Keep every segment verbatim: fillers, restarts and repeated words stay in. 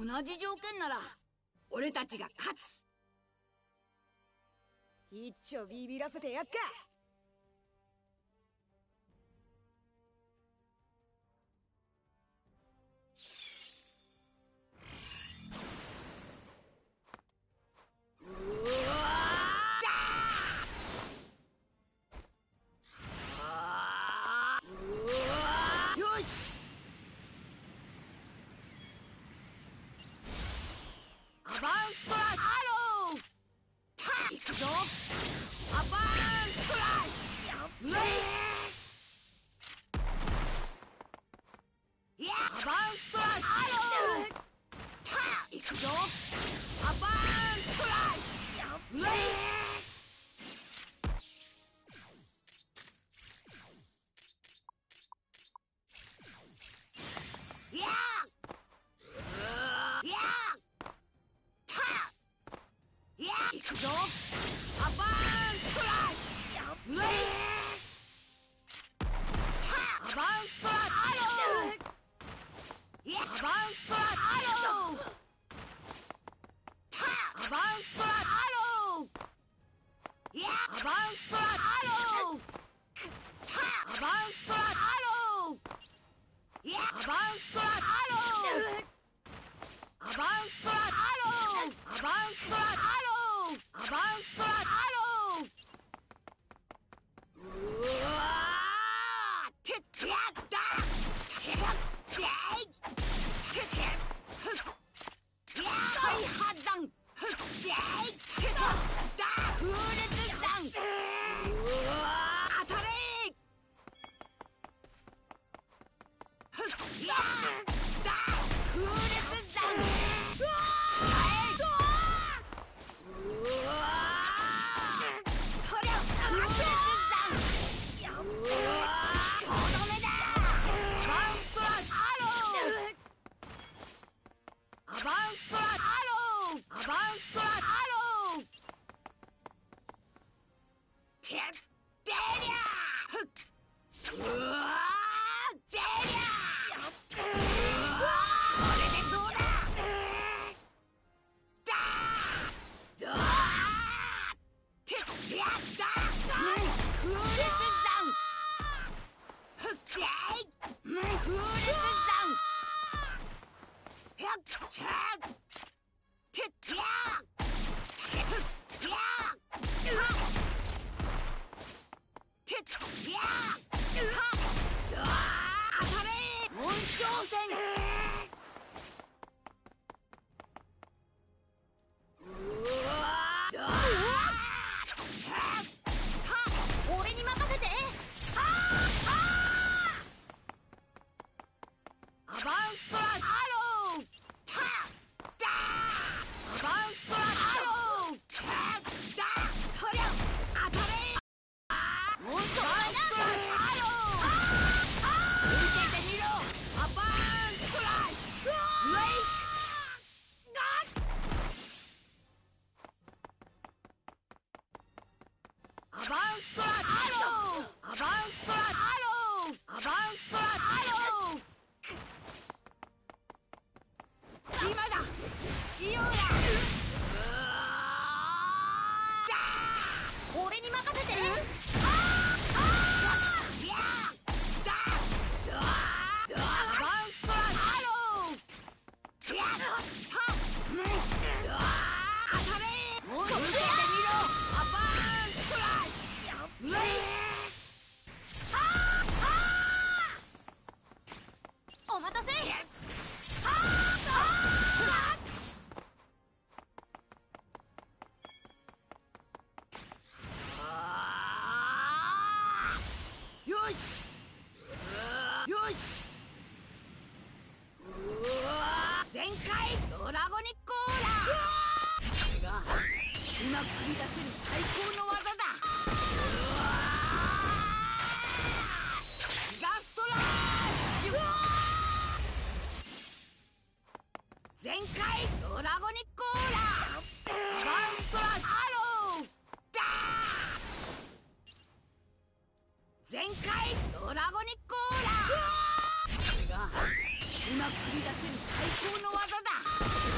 じ条件なら俺たちが勝つ。 一丁ビビらせてやっか。 今繰り出せる最高の技だ。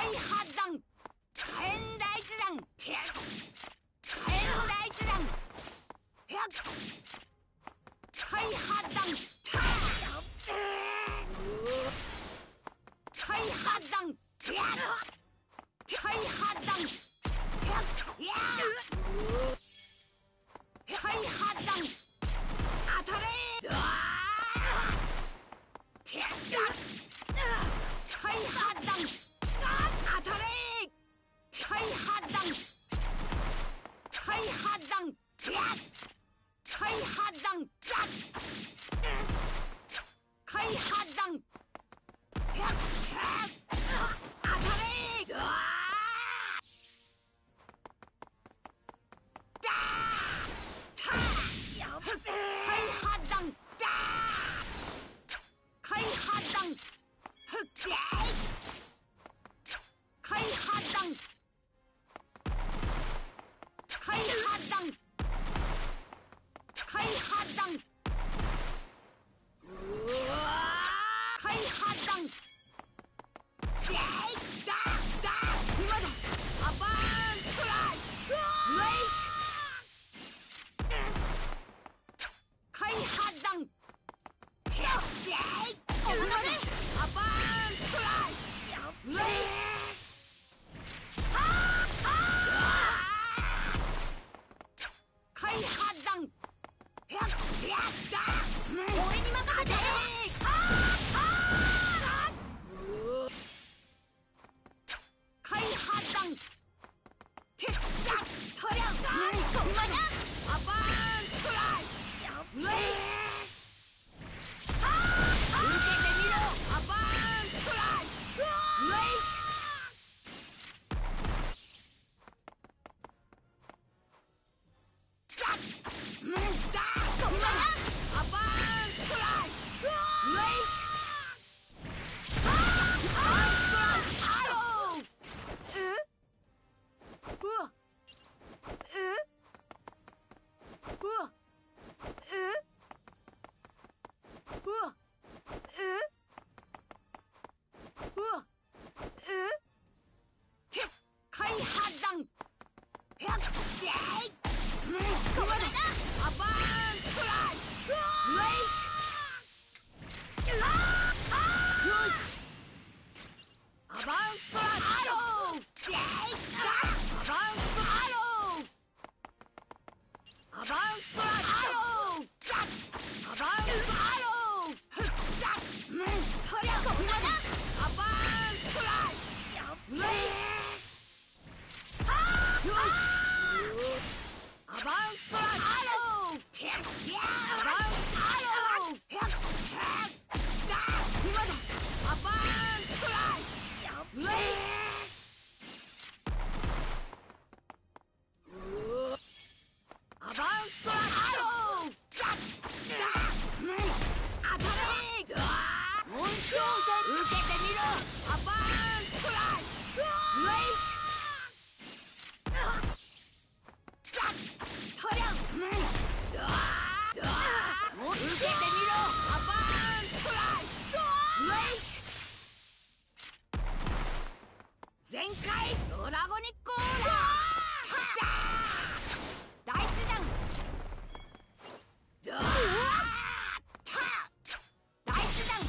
開発弾火炎大地弾て火炎大地弾ひゃ開発弾た開発弾や開発弾や開発弾当たれて開発弾当たれ開発弾開発弾開発弾開発弾当たれ開発弾開発弾開発弾開発弾開発弾今だアバーンストラッシュ開発弾アバーンストラッシュ開発弾俺に任せて開発弾てっとりゃそんなにアバーンストラッシュ受けてみろアバーンストラッシュそんなにアバーンストラッシュ開発弾アバーンストラッシュよしアバーンストラッシュアバーンストアローアバーンストラッシュアバーンストアローとりゃそんなだアバーンストラッシュよしアバーンストラッシュアローアバーンストアロー今だアバーンストラッシュアバーンストラッシュアロー当たれ紋章戦受けてみろアバーンストラッシュとりゃ受けてみろアバーンストラッシュ全開ドラゴニックオーラ大地弾大地弾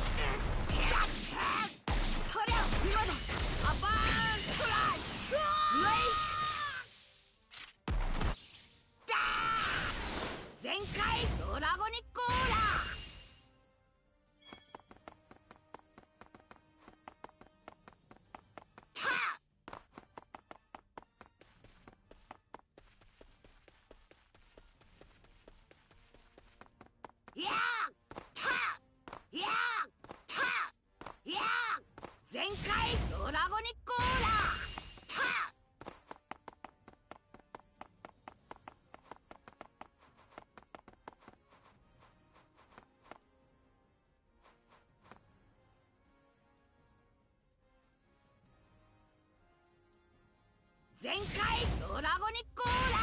とりゃ今だアバーンストラッシュ全開ドラゴニックオーラやーたやーたやー全開ドラゴニックオーラた全開ドラゴニックオーラ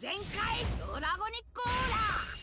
全開ドラゴニックオーラ。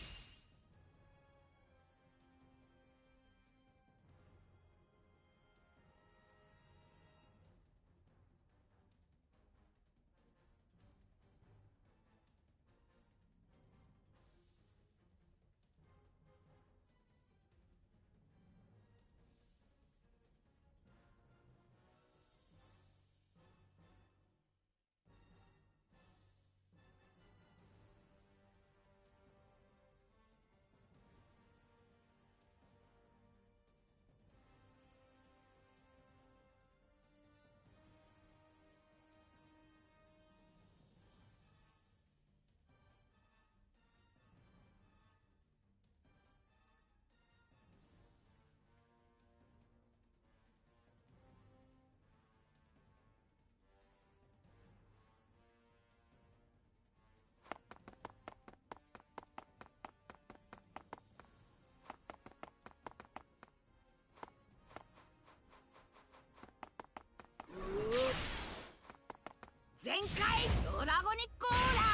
全開ドラゴニックオーラ。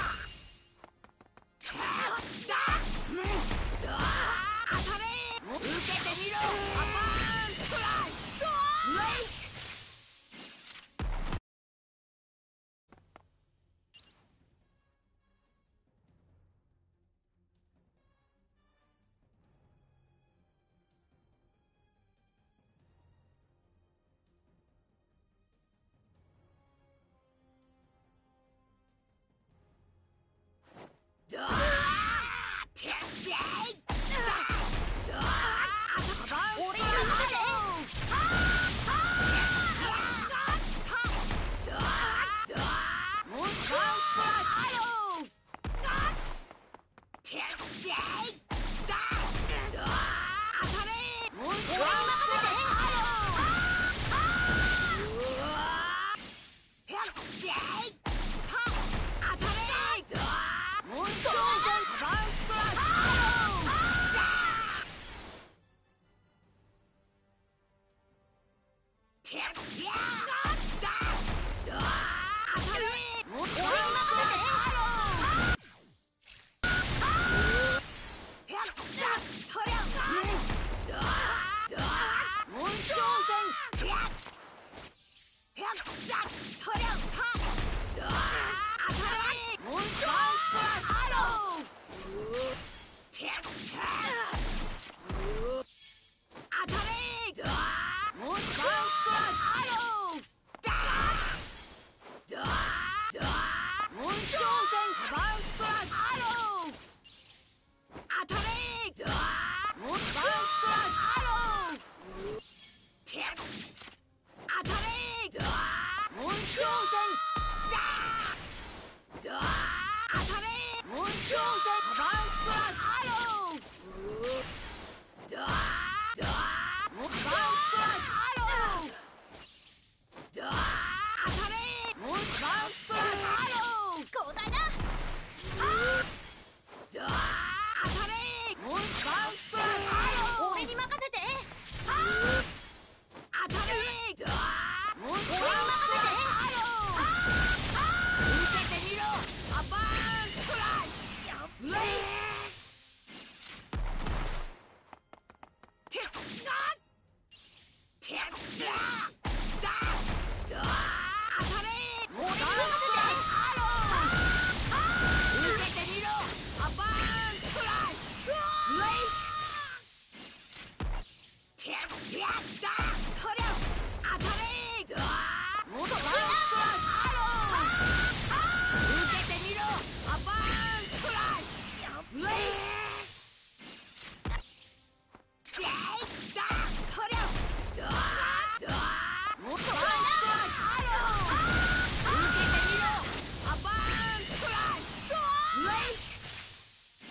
当たれ。受けてみろ。アパーンスプラッシュ。ブレイク。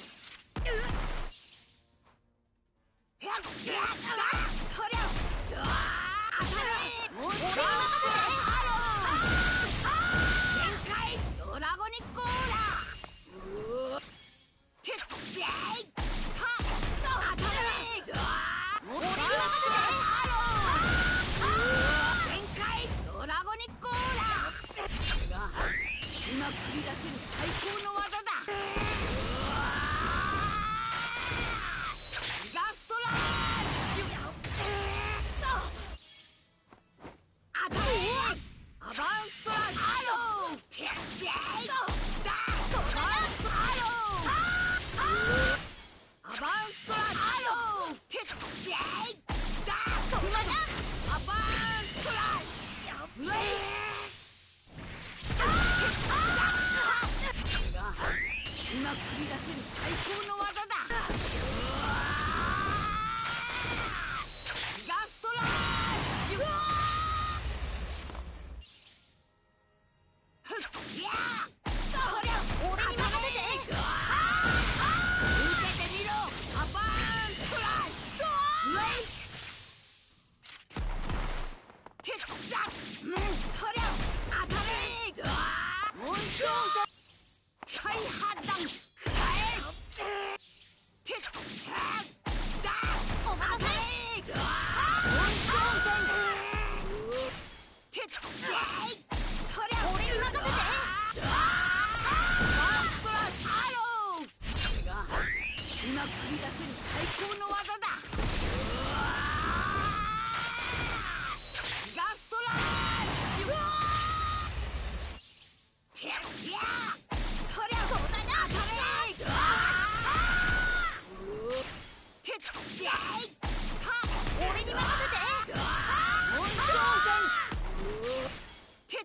やった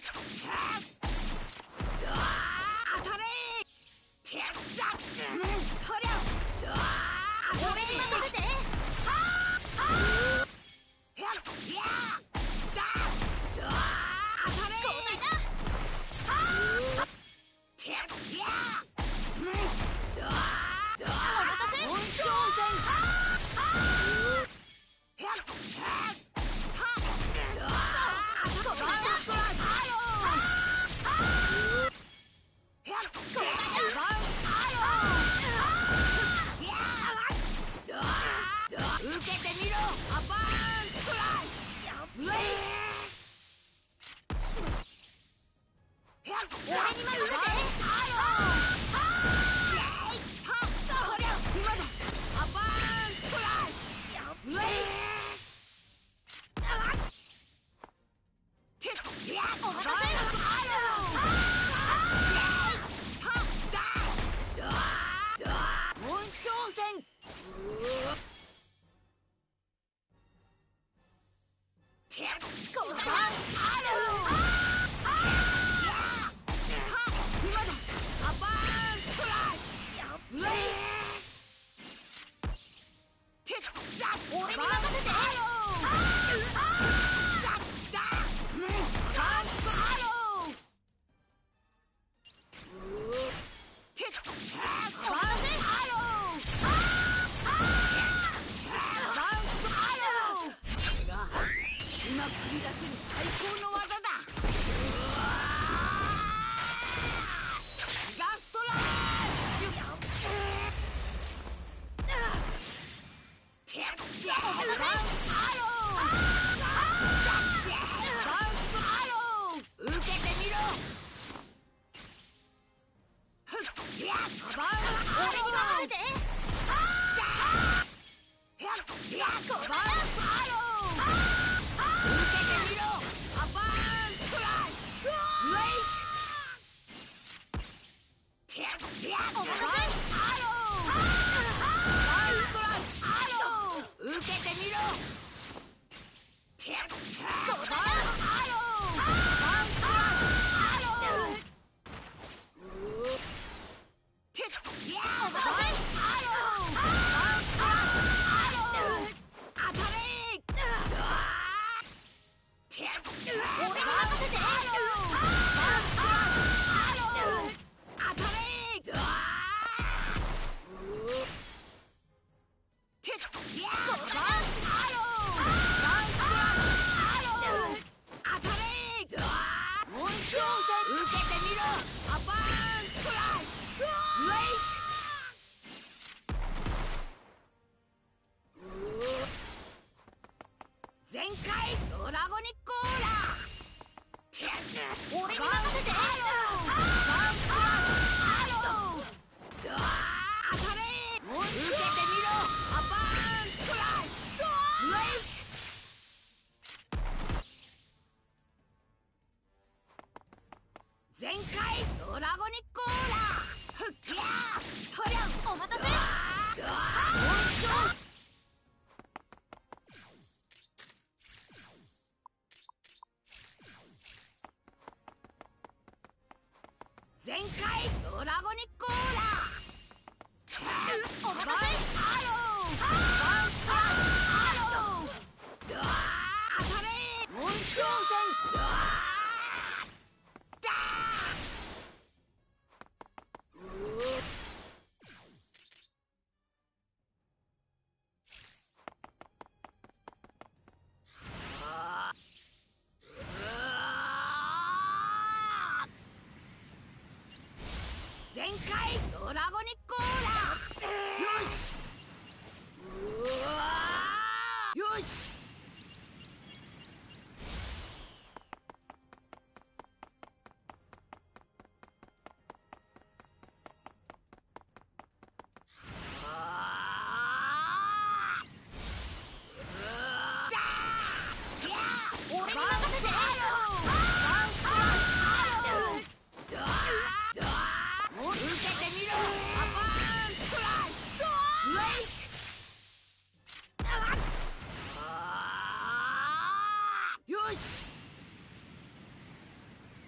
当たれ手だとりゃ俺に任せて。 やっやだ当たれ交代だ。 手やお待たせ。 本挑戦やっ受けてみろアバーンストラッシュレイ俺に任せて。お待たせ。 本挑戦交代だ。俺に任せて。 今繰り出せる最高の技だ。ガストラッシュお待たせ。 受けてみろ。 俺に任せて。交代だ。お待たせ。 受けてみろ。 交代だ。お待たせ。 当たれ。 俺に任せて。 当たれ。受けてみろアバーンストラッシュレイ全開ドラゴニックオーラ俺に任せて。 当たれ受けてみろアバーンストラッシュレイ全開ドラゴニックオーラフッキャートリャンお待たせ。 全開ドラゴニックオーラお待たせ。 当たれ本挑戦全開ドラゴニックオーラよしうわーよし俺に任せて。 受けてみろアバーンストラッシュレイよし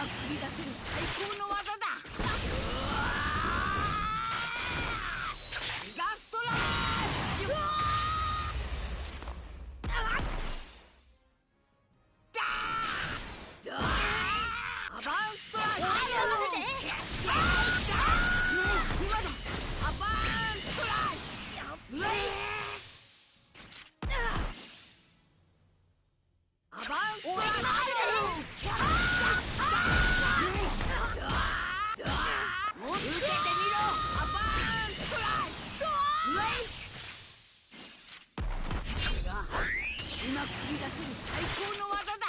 繰り出せる最高の技だ。ガストラッシュ。アバンストラッシュ。 俺に任せて。 今だ。アバンストラッシュ。アバンストラッシュ。 俺に任せて。 受けてみろ。アバンストラッシュ。これが今繰り出せる最高の技だ。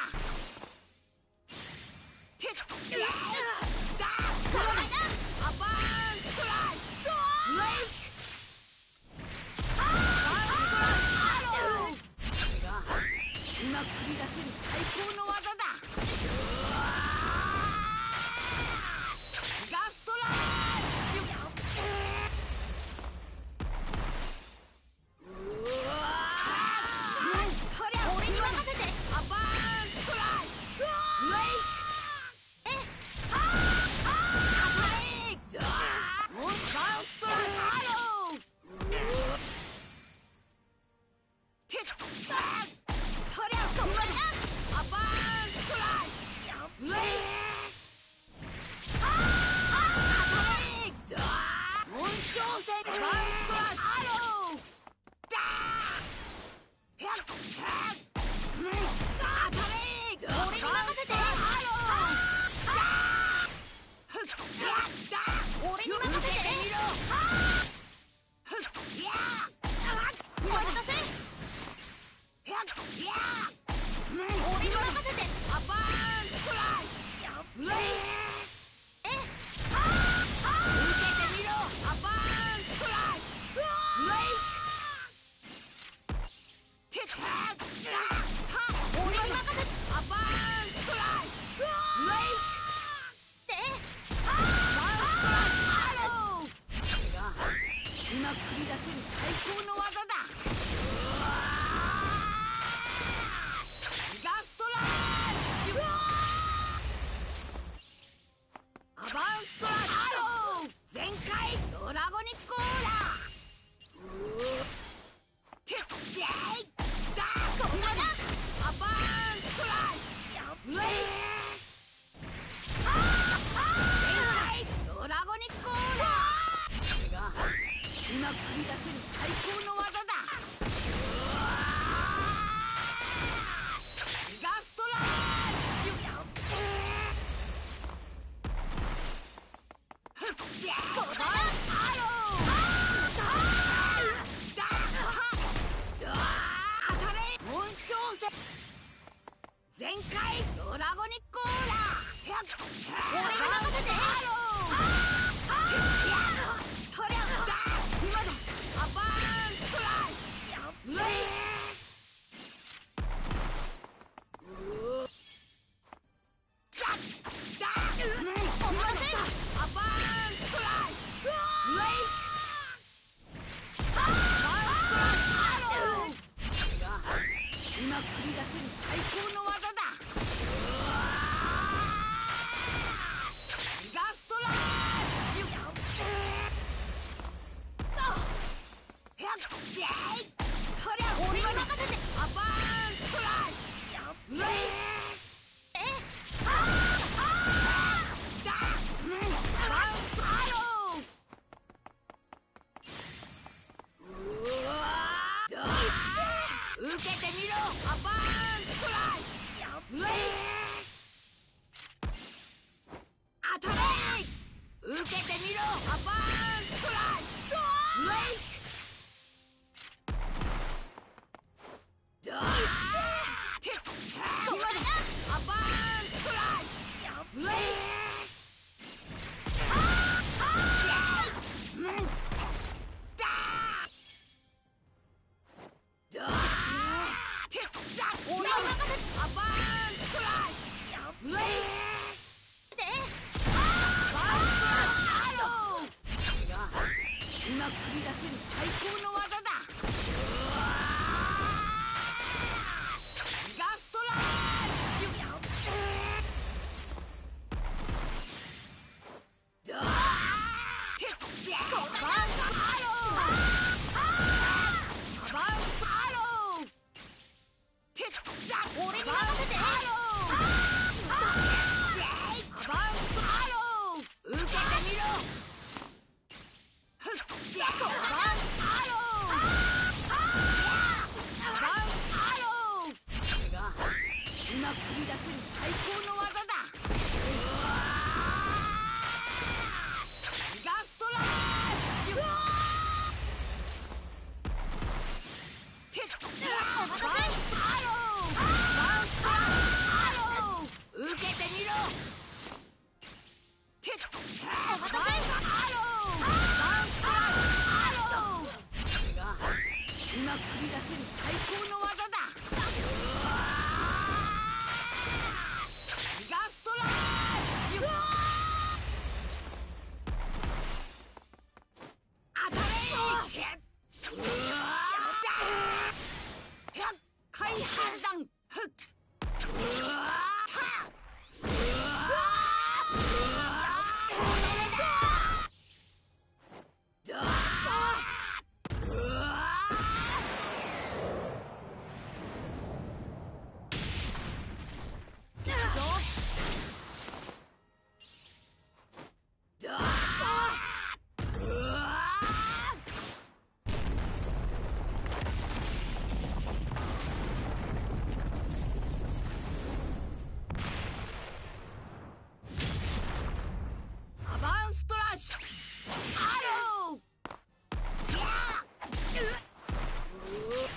てっやだこれだ。アバンストラッシュ。アバンストラッシュ。これが今繰り出せる最高の技だ。ガストラッシュ。 俺に任せて。 アバンストラッシュ。 え当たれ。モンスターストラッシュ。てっとりゃこれだ。アバンストラッシュ。当たれ。紋章戦アバンストラッシュ。当たれ。 俺に任せて。俺に任せて。お待たせ。俺に任せて。 アバンストラッシュ。 え受けてみろ。アバンストラッシュ。てっ俺に任せて。 アバンストラッシュ。 えアバンストラッシュ。これが今繰り出せる最高の技だ。ガストラッシュ。アバンストラッシュ。全開ドラゴニックオーラ。てっやいだこれだ。アバンストラッシュ。全開ドラゴニックオーラ。これが今繰り出せる最高の技だ。ガストラッシュ。アバンスアロー。だ当たれ。紋章戦全開ドラゴニックオーラ。 俺に任せて。 とりゃだ今だ。アバンストラッシュ。だお待たせ。 アバンストラッシュ。アバンストラッシュ。これが今繰り出せる最高の技だ。ガストラッシュ。 繰り出せる最高の技だ。ギガストラッシュ。てっお待たせ。 アローバンストラッシュアロー受けてみろ。てっお待たせ。 アローバンストラッシュアロー。これが今繰り出せる最高の技だ。ギガストラッシュ。当たれー。てっうわーてっ海判断。ふっうわーたうわーうわーとどめだ。どーうわーいくぞ。どーうわーアバンストラッシュアロー。ギャーうっう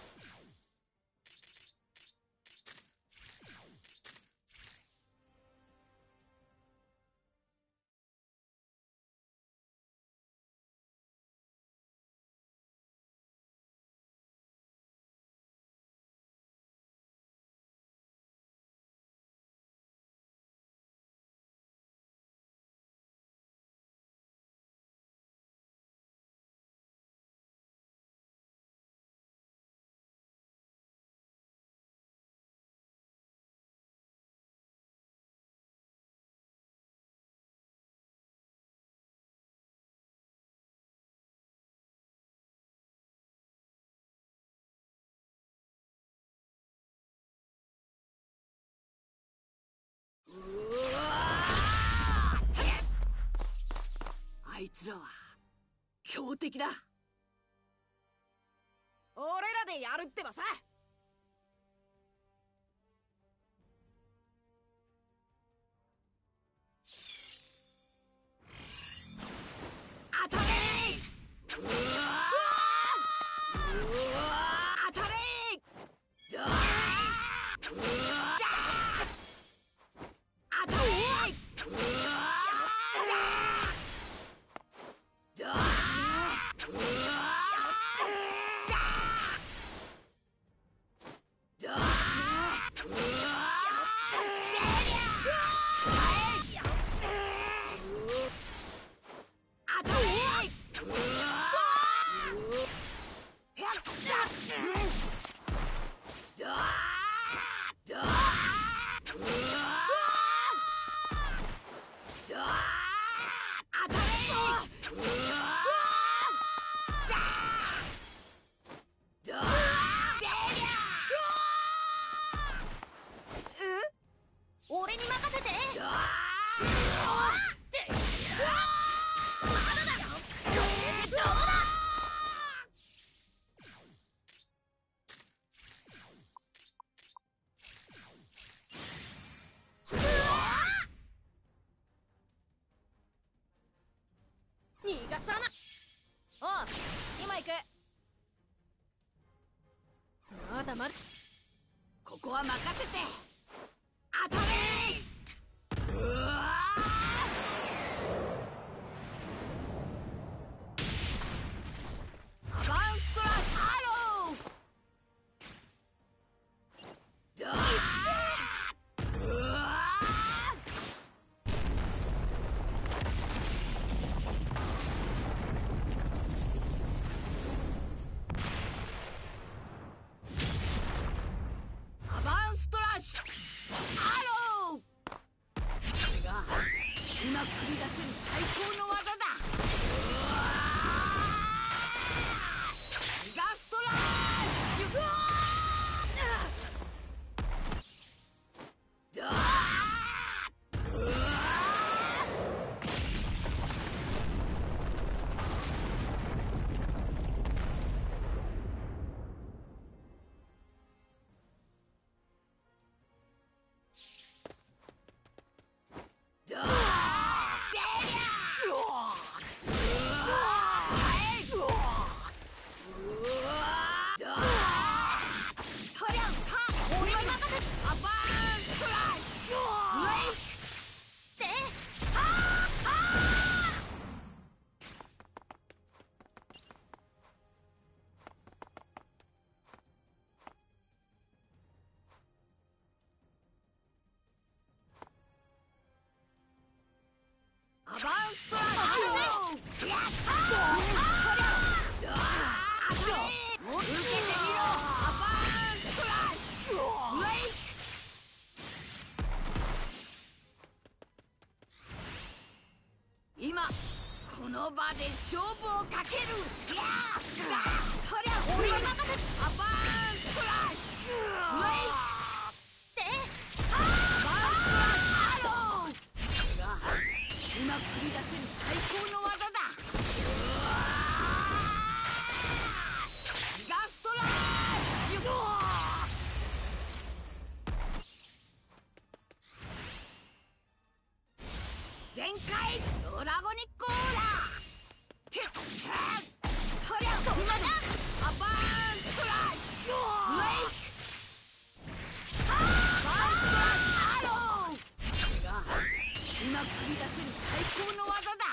うわーてっあいつらは強敵だ。 俺らでやるってばさ。 当たれー。うわーうわー当たれー。どーうわー当たれー。うわーどーうわーの場で勝負をかける。いやーこりゃ俺に任せて。 アバーンスプラッシュウェイでアバーンスプラッシュアロー。これが今繰り出せる最高の技だ。ギガストラッシュ全開ドラゴニックオーラてっこりゃそんなだ。 アバーンスプラッシュウェイアバーンスプラッシュアロー。これが今繰り出せる最高の技だ。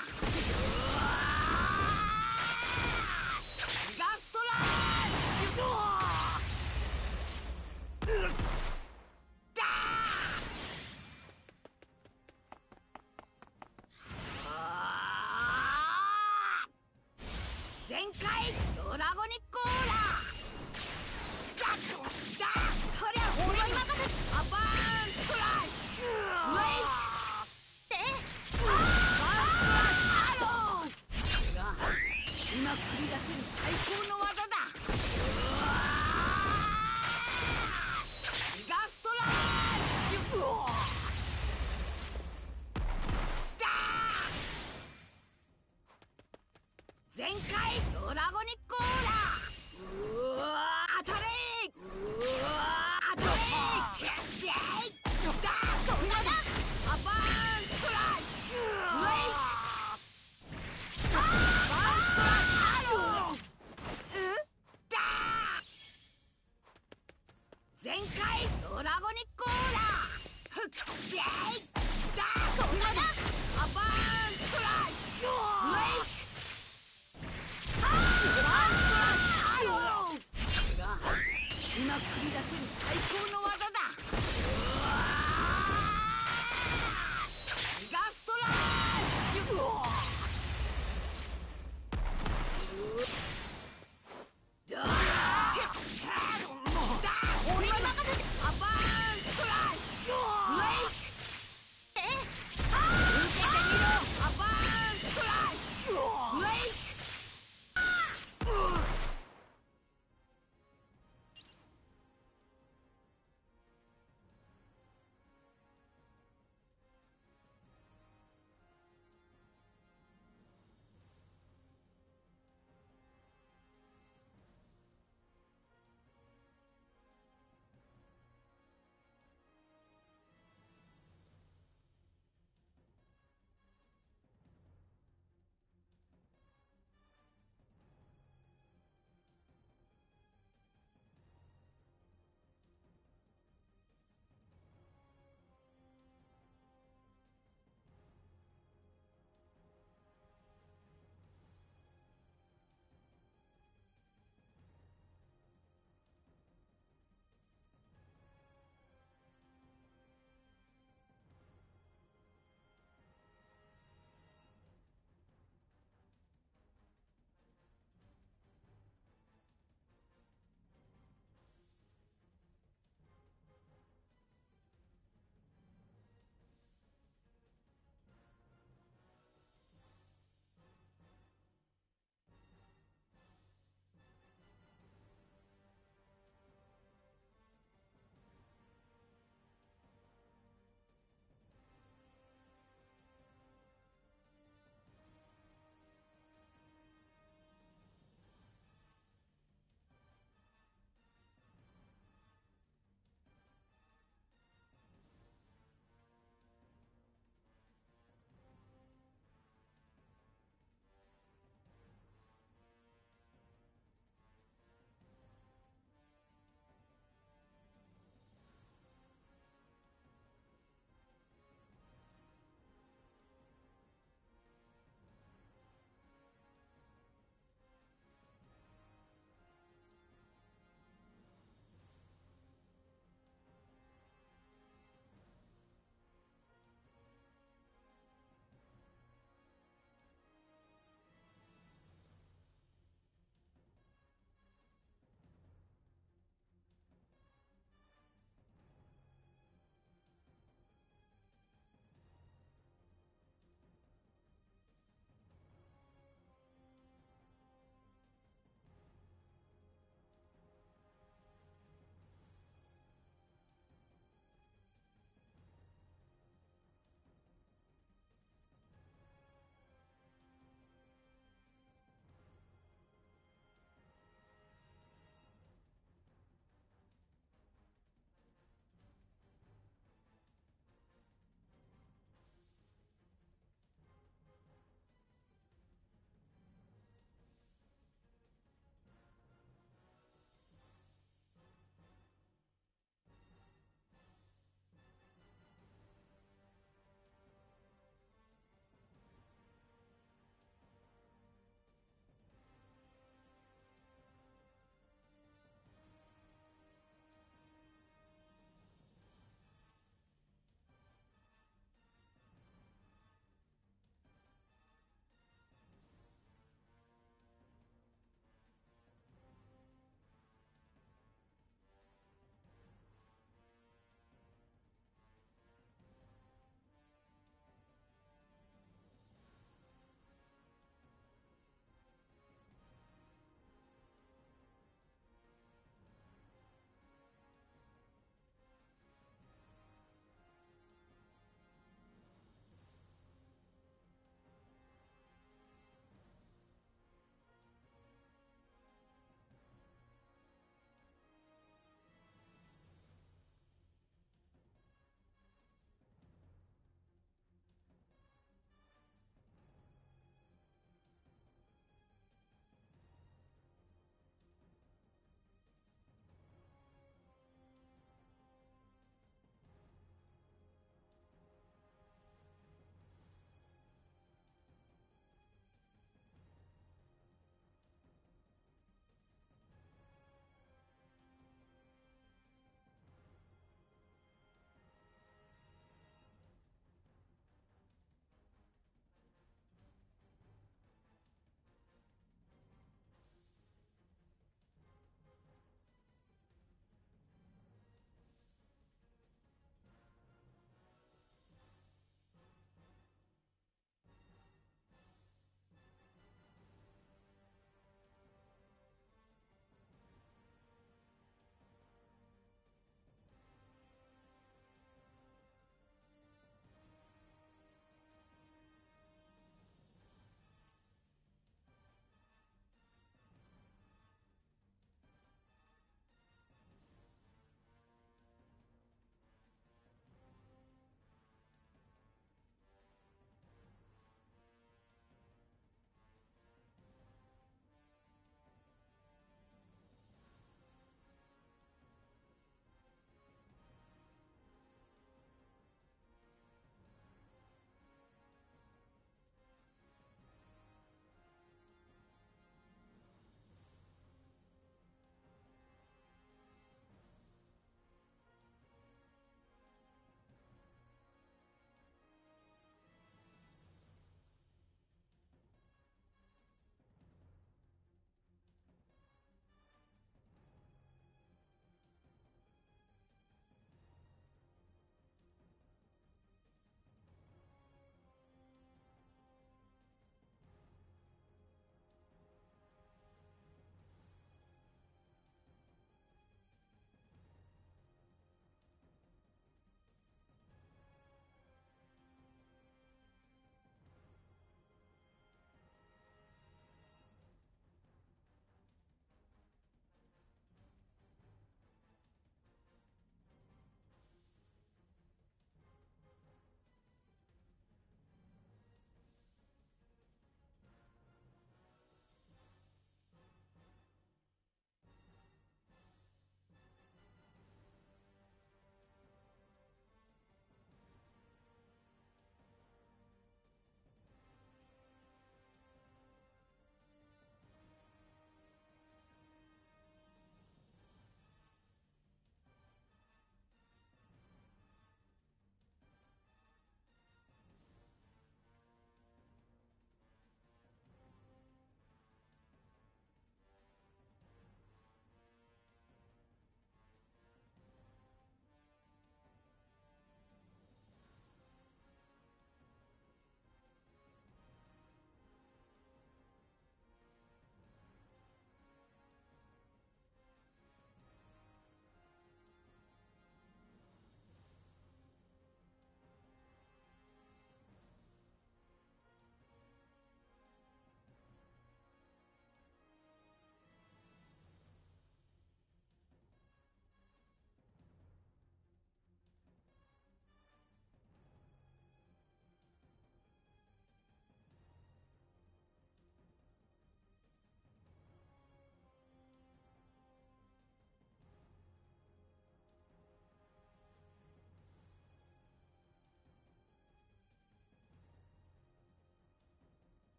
ギガストラッシュだ全開ドラゴニックオーラだだこりゃ俺に任せて。 アバーンスプラッシュウェイでアバーン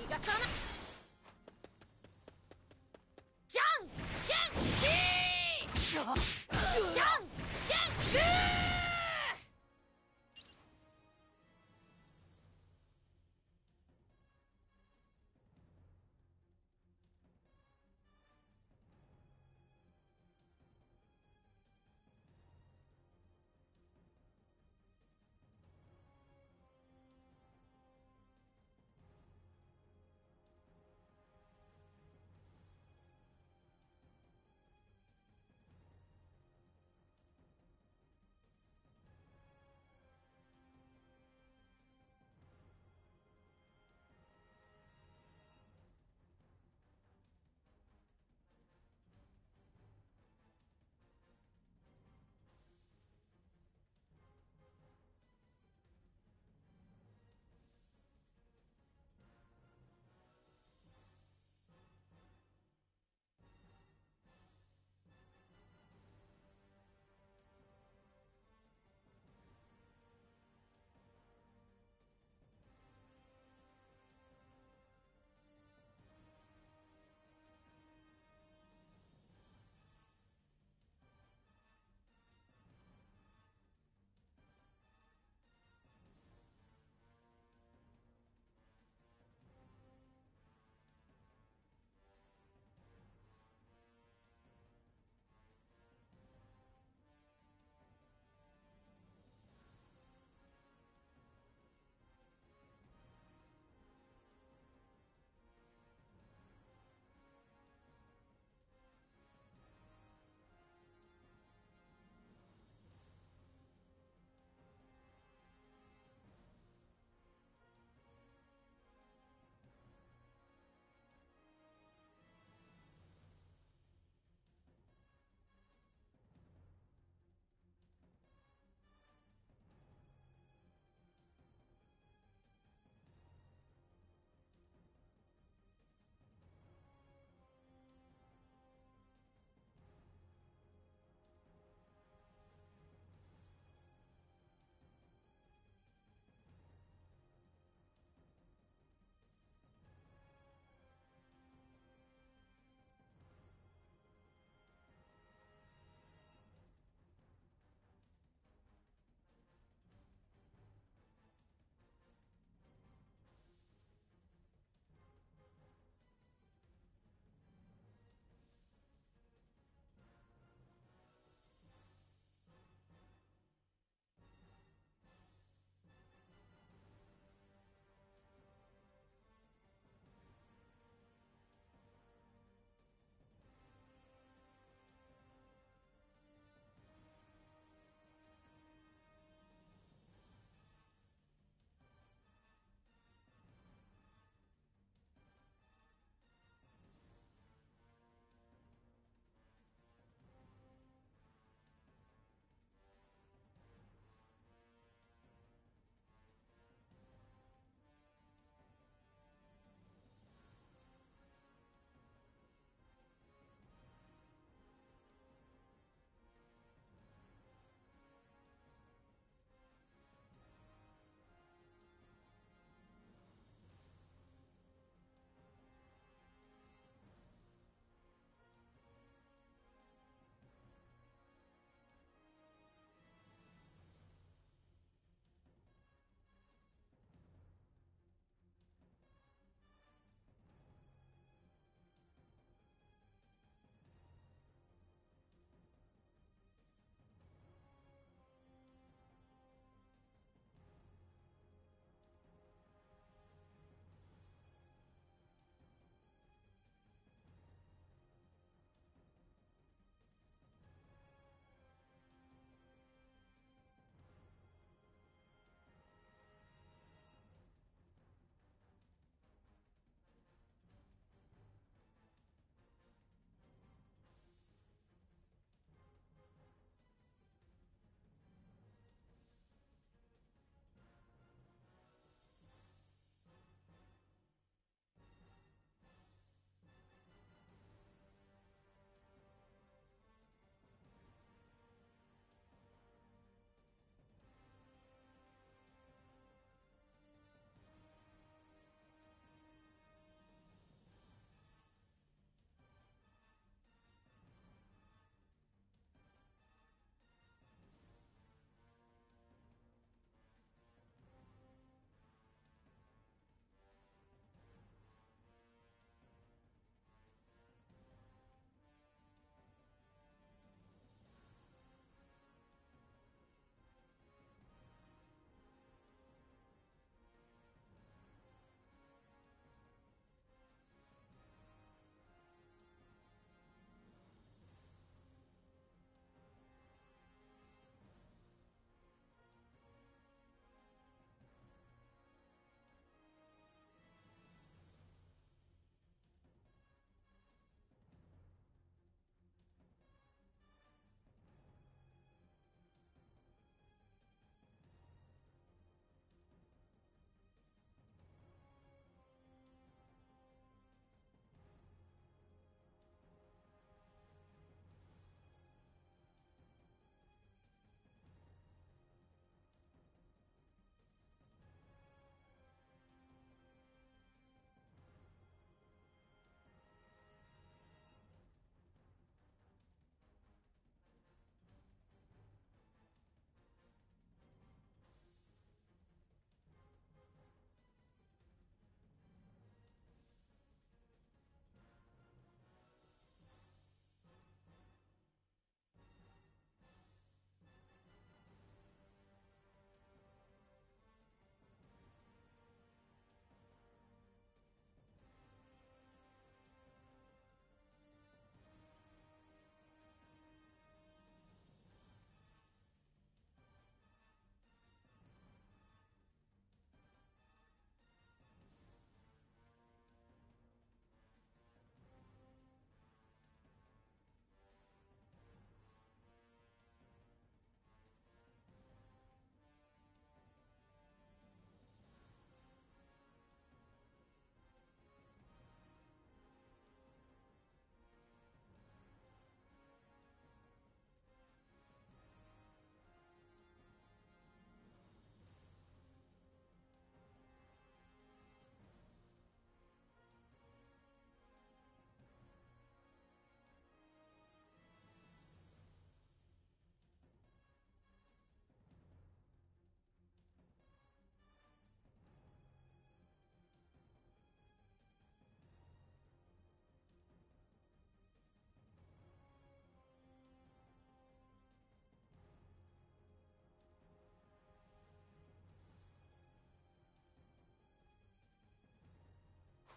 逃がさない。じゃんけんしー、じゃんけんグー。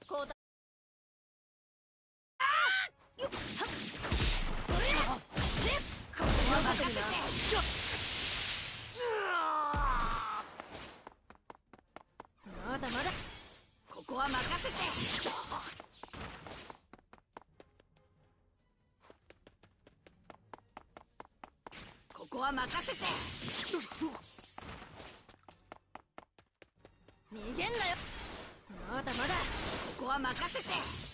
交代。あーよっはっこれやせっこれは任せて。まだまだここは任せて。ここは任せて。 逃げんなよ。まだまだここは任せて。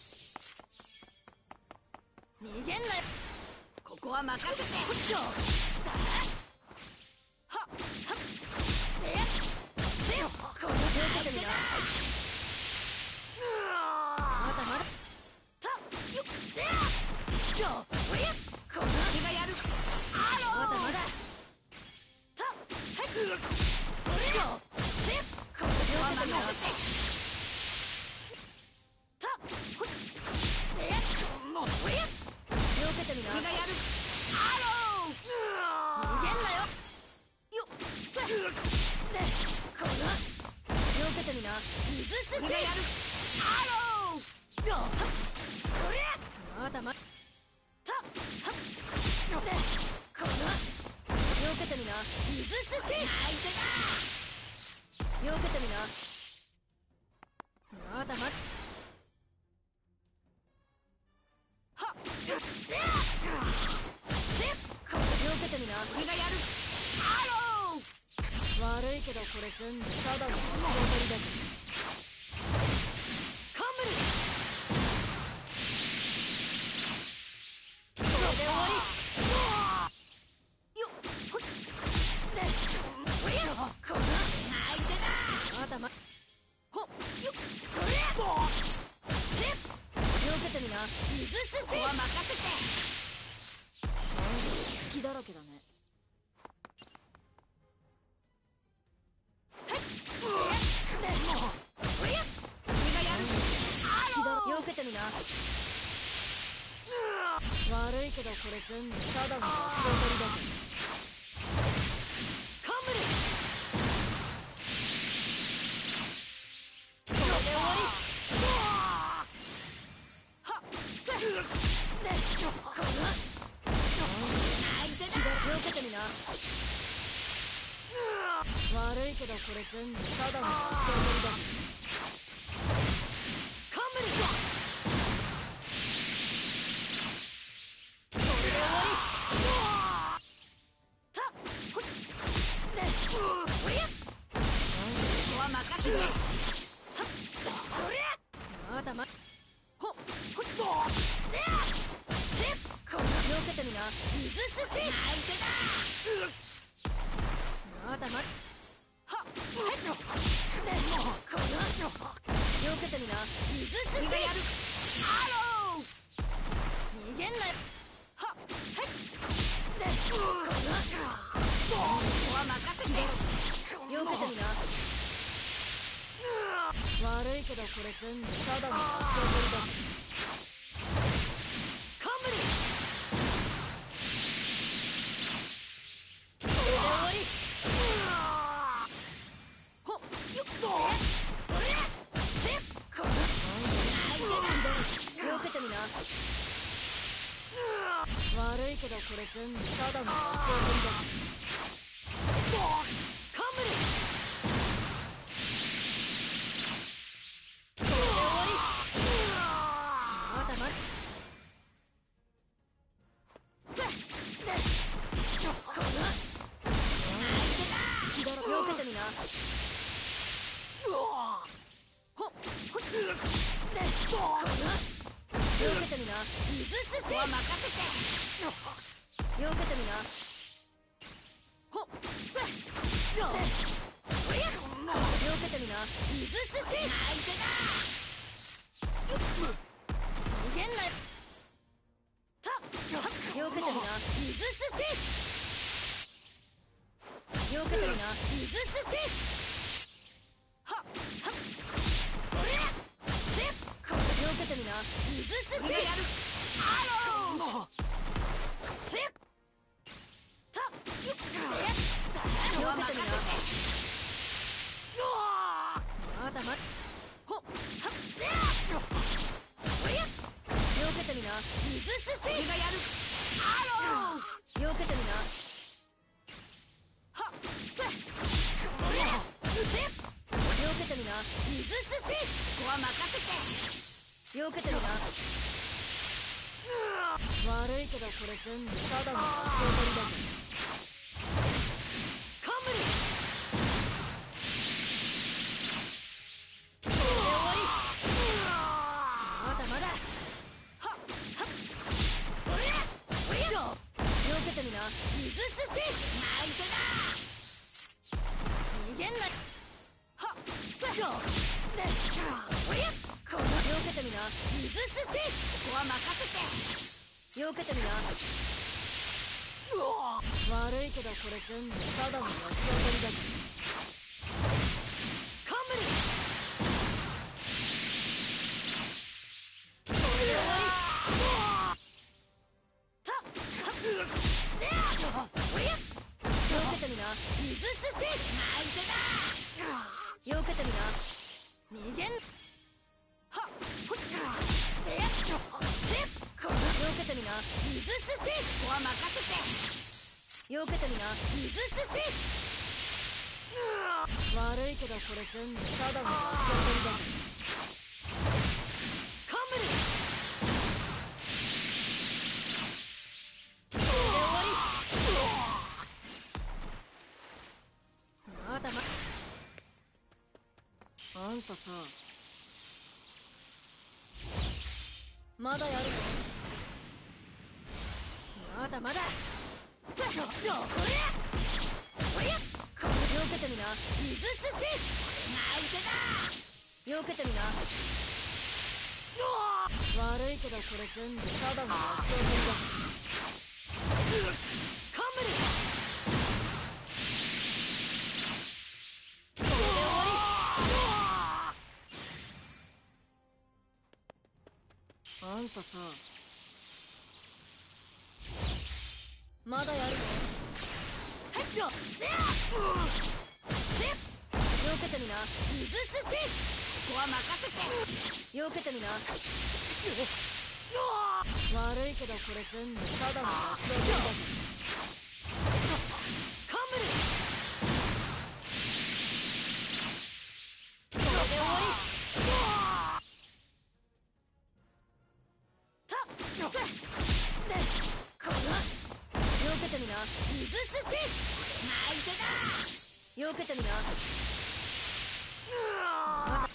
逃げんなよ。 ここは任せて。 はっはっでせっこれ受けてみな。まだまだたよっでよおやこの気がやる。アロー。 まだまだたはいこれよせっこれここは任受けてみな。 せて。 たほっでおや受けてみな。 気がやる。アロー。 逃げんなよ。よっでこの受けてみな。水つし気がやる。アロー。 はっこれまだまだたはっでこの受けてみな。水つし相手だ。 受けてみな。まだまだはっでせっこれ受けてみな。 気がやる。アロー。 悪いけどこれ全部ただの小鳥だけど。カムリこれで終わり。よっほっでおやこの相手だ。 まだまほっよっこれせっ受けてみな。水つしここは任せて。 隙だらけだね。でおや気がやる。 隙だら受けてみな。悪いけどこれ全部ただの小鳥だけど。カムリこれで終わり。はっでこの相手だ。 受けてみな。悪いけどこれ全部ただの小鳥だけど。カムリこれで終わり。たほっでおやここは任せて。 はっこれまだまほっほっでせっこの受けてみな。水つし相手だ。 まだまだはっはいでこの受けてみな。水つし気がやる。アロー。 逃げんなよ。はっはいでこのここは任せて。 受けてみな。悪いけどこれ全部ただの小鳥だけど。カムリこれで終わり。ほっよっこれせっこの受けてみな。悪いけどこれ全部ただの小鳥だけど。カムリこれで終わり。まだまだでこの隙だらけ受けてみな。ほっほっでこの受けてみな。水つしここは任せて。 受けてみな。ほっででおや受けてみな。水つし相手だ。 逃げんなよ。たはっ受けてみな。水つし受けてみな。水つしはっはっこれせっこれ受けてみな。水つし気がやる。アロー。 せったよっでここは任せて。 まだまだほっはっでは任せて。 よけてみな。悪いけどこれ全部ただの遊びだぞ。 カムリ。 これで終わり。まだまだ。はっはっ。おりゃおりゃ。よけてみな。水寿司。 ナイスだ。 逃げんな。はっでおりゃ。このよけてみな。水寿司。 ここは任せて。 よけてみな。悪いけどこれ全部ただの安上がりだぞ。 カムリ。 これで終わり。たっでおりゃ。よけてみな。水寿司。 ナイスだ。 よけてみな。逃げん。はっほっでやっせっこのよけてみな。水寿司。 ここは任せて。 よけてみな。水寿司。悪いけどこれ全部ただの安上がりだぞ。 カムリ。 これで終わり。まだまあんたさまだやるの。まだまだ。おりゃおりゃ。これよけてみな。水寿司。 ナイスだ。 よけてみな。悪いけどこれ全部ただの安上がりだ。 カムリ。 これで終わり。あんたさまだやるの。 はいっよ。 よけてみな。 水寿司。ここは任せて。 よけてみな。悪いけどこれ全部ただの安上がりだぞ。 カムリ。 これで終わり。たっでこのよけてみな。 水寿司。ナイスだ。 よけてみな。まだはっ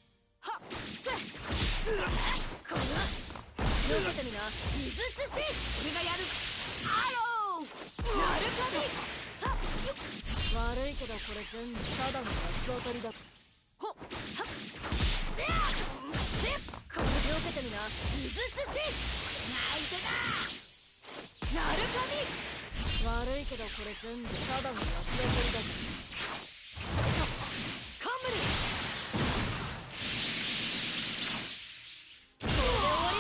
このよけてみな。 水寿司。俺がやる。アロー。 やるかみ。たっ悪いけどこれ全部ただの安上がりだ。ほっはっででこのよけてみな。 水寿司。ナイスだ。 やるかみ。悪いけどこれ全部ただの安上がりだぞ。 カムリ。 これで終わり。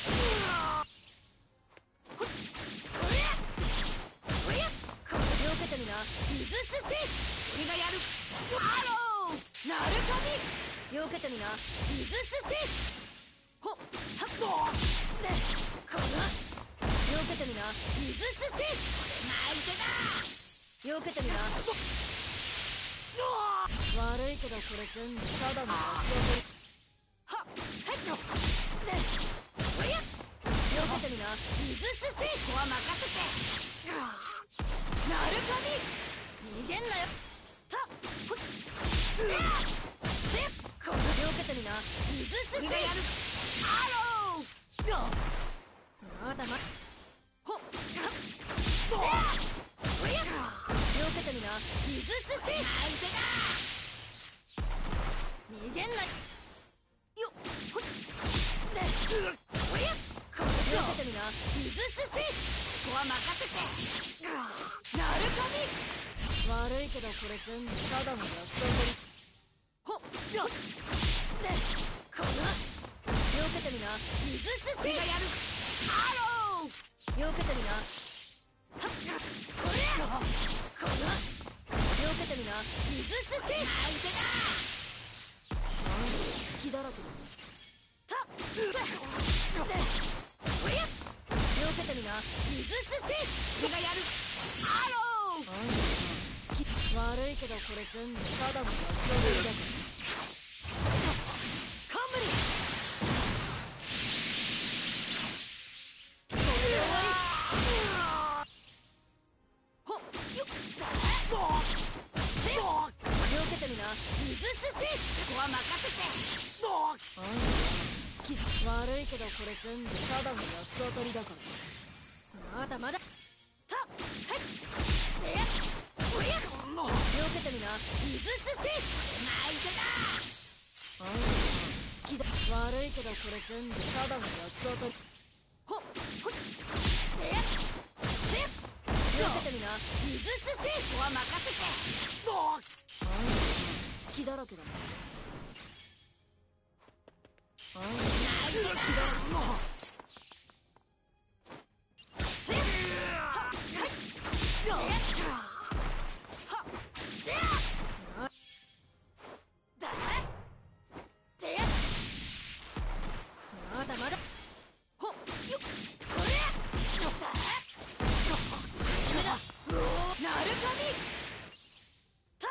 ほっおりゃおりゃ。これよけてみな。 水寿司。俺がやる。アロー。 なるかみ。よけてみな。 水寿司。 ほっはっでこのよけてみな。 水寿司。ナイスだ。 よけてみな。悪いけどこれ全部ただの安上がり。はっはいでおりゃ。よけてみな。 水寿司。ここは任せて。 なるかみ。逃げんなよ。たっほっでせっこのよけてみな。 水寿司。俺がやる。アロー。 まだまほっはっでおりゃ。よけてみな。 水寿司。ナイスだ。 逃げんなよっほっでおりゃ。これよけてみな。 水寿司。ここは任せて。 なるかみ。悪いけどこれ全部ただの安上がり。ほっよっでこのよけてみな。 水寿司。俺がやる。アロー。 よけてみな。はっこれこのよけてみな。 水寿司。ナイスだ。 隙だらけだ。たっでおりゃ。よけてみな。 水寿司。俺がやる。アロー。 あんたさ悪いけどこれ全部ただの安上がりだぞ。 カムリ。 き悪いけどこれ全部ただの安当たりだからまだまだたはいでやおりゃよけてみな水寿司ナイスだ。 あんた好きだ悪いけどこれ全部ただの安当たりほっほっでやせやよけてみな水寿司ここは任せて。 あんた好きだらけだなあんたナイスだ。 せやはっはいよはっでやだでやまだまだほっよっこれやだこれだなるかみた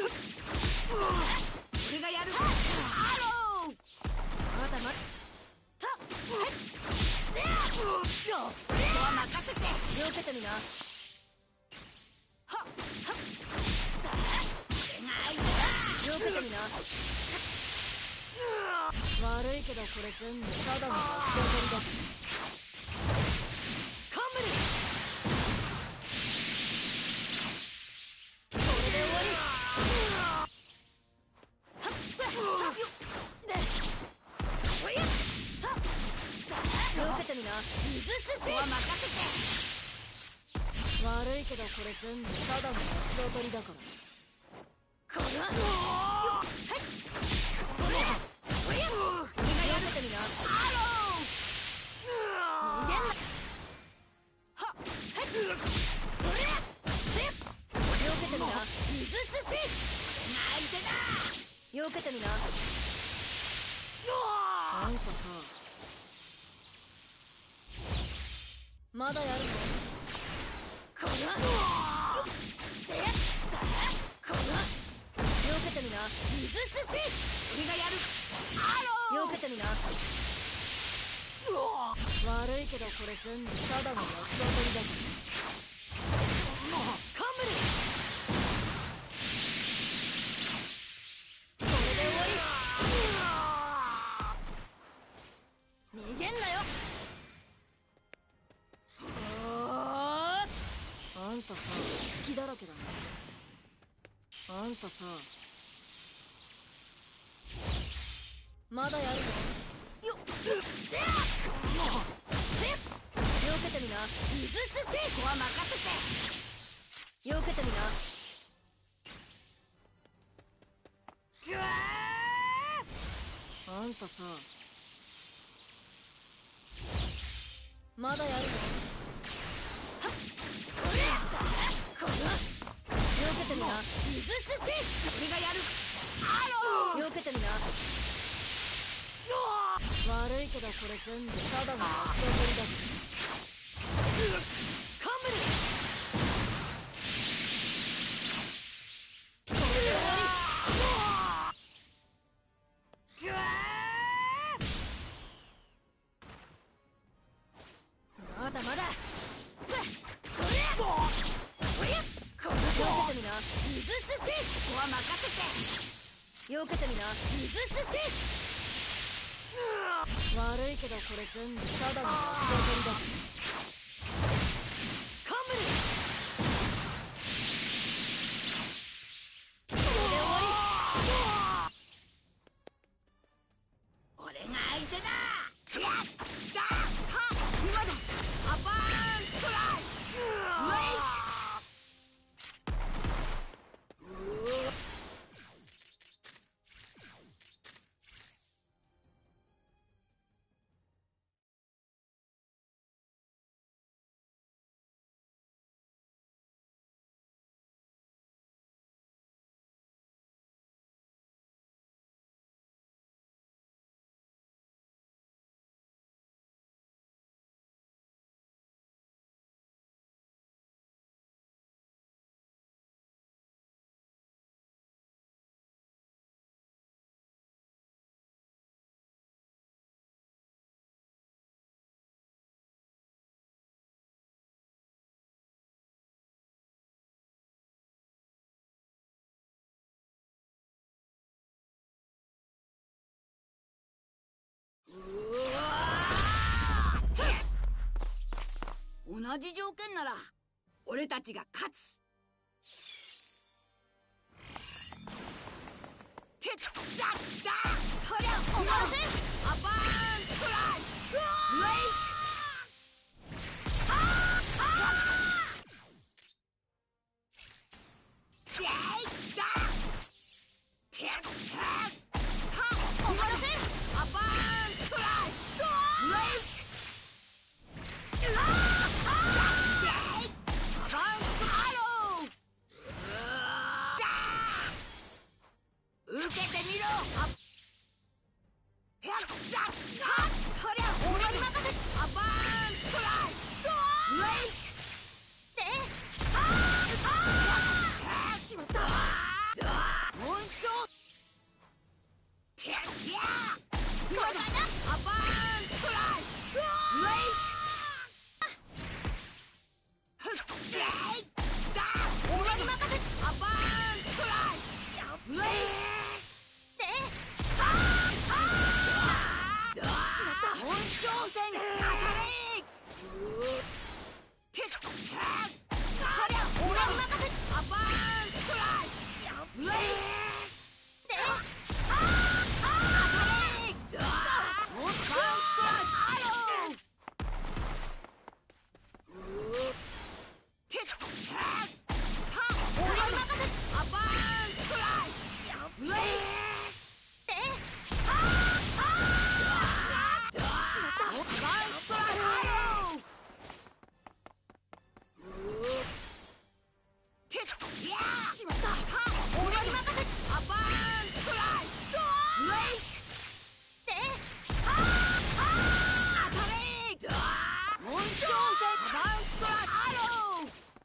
俺がやる。アロー。 まだまだたはいでやよここは任せて。 よけてみなはっはっだ俺が相手だ。 よけてみな悪いけどこれ全部ただの安当たりだカムリこれで終わりはっせよっでおりゃただよけてみな水寿司ここは任せ悪いけどこれ全部ただの安当たりだからこのよっはいこれおりゃ俺がやるけてみなて。アロ逃げんなはっはいおりゃせやよけてみな水寿司ー。俺が相手だ。 よけてみなあんたさまだやるのこのよっでやったこのよけてみな水寿司俺がやる。アロー。 よけてみな悪いけどこれ全部ただの安当たりだからカムリこれで終わり逃げんなよあんたさ好きだらけだねあんたさまだやるのよっでやせやよけてみな水寿司ここは任せて。 よけてみなぐわーあんたさまだやるのはっこれこのよけてみな水寿司俺がやる。アロー。 よけてみな悪いけどこれ全部ただの安当たりだカムリこれで終わりぐわーまだまだせっこれやおりゃこのよけてみな水寿司ここは任せて。 よけてみな水寿司悪いけどこれ全部ただの安当たりだカムリこれで終わり俺が相手だ。やったは今だ。アバーンストラッシュ。ウェイ同じ条件なら俺たちが勝つ。てっだっだとりゃおませアバーンストラッシュレイああレイだてっだおませアバーンストラッシュレイああレイアバーンストアロー受けてみろ。やったっとりゃ俺に任せアバーンストラッシュレイであああしまった紋章てやこれだアバーンストラッシュレイふっレイだ俺に任せアバーンストラッシュレイ本商戦当たれてっちゃこりゃ俺に任せアバーンストラッシュレイでああ当たれアバーンストラッシュアローてっちゃ俺に任せアバーンストラッシュレイでああしまった俺に任せアバーンストラッシュレイでああ当たれ紋章戦アバーンストラッシュアロ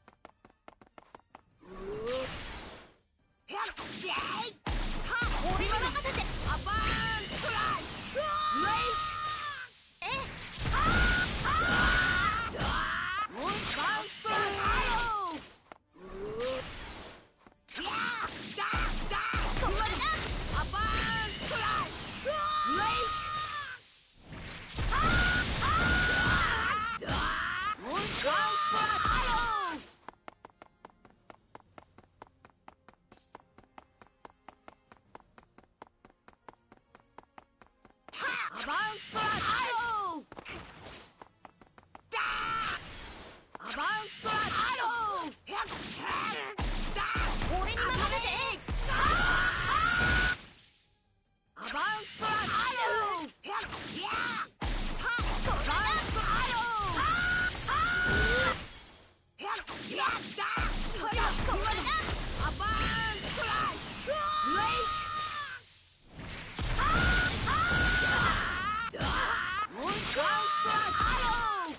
ーやっレイ俺に任せてアバーンストラッシュレイでああ紋章ストラッシュアローやだだこれだアバーンストラッシュレイああだモンスターストラッシュアローたアバーンストラッシュアローだアバーンストラッシュアローやった俺に任せてアバーンストラッシュアローややアバーンストラッシュアローややったそりゃこれだアバーンストラッシュレイああだモンスターストラッシュアロー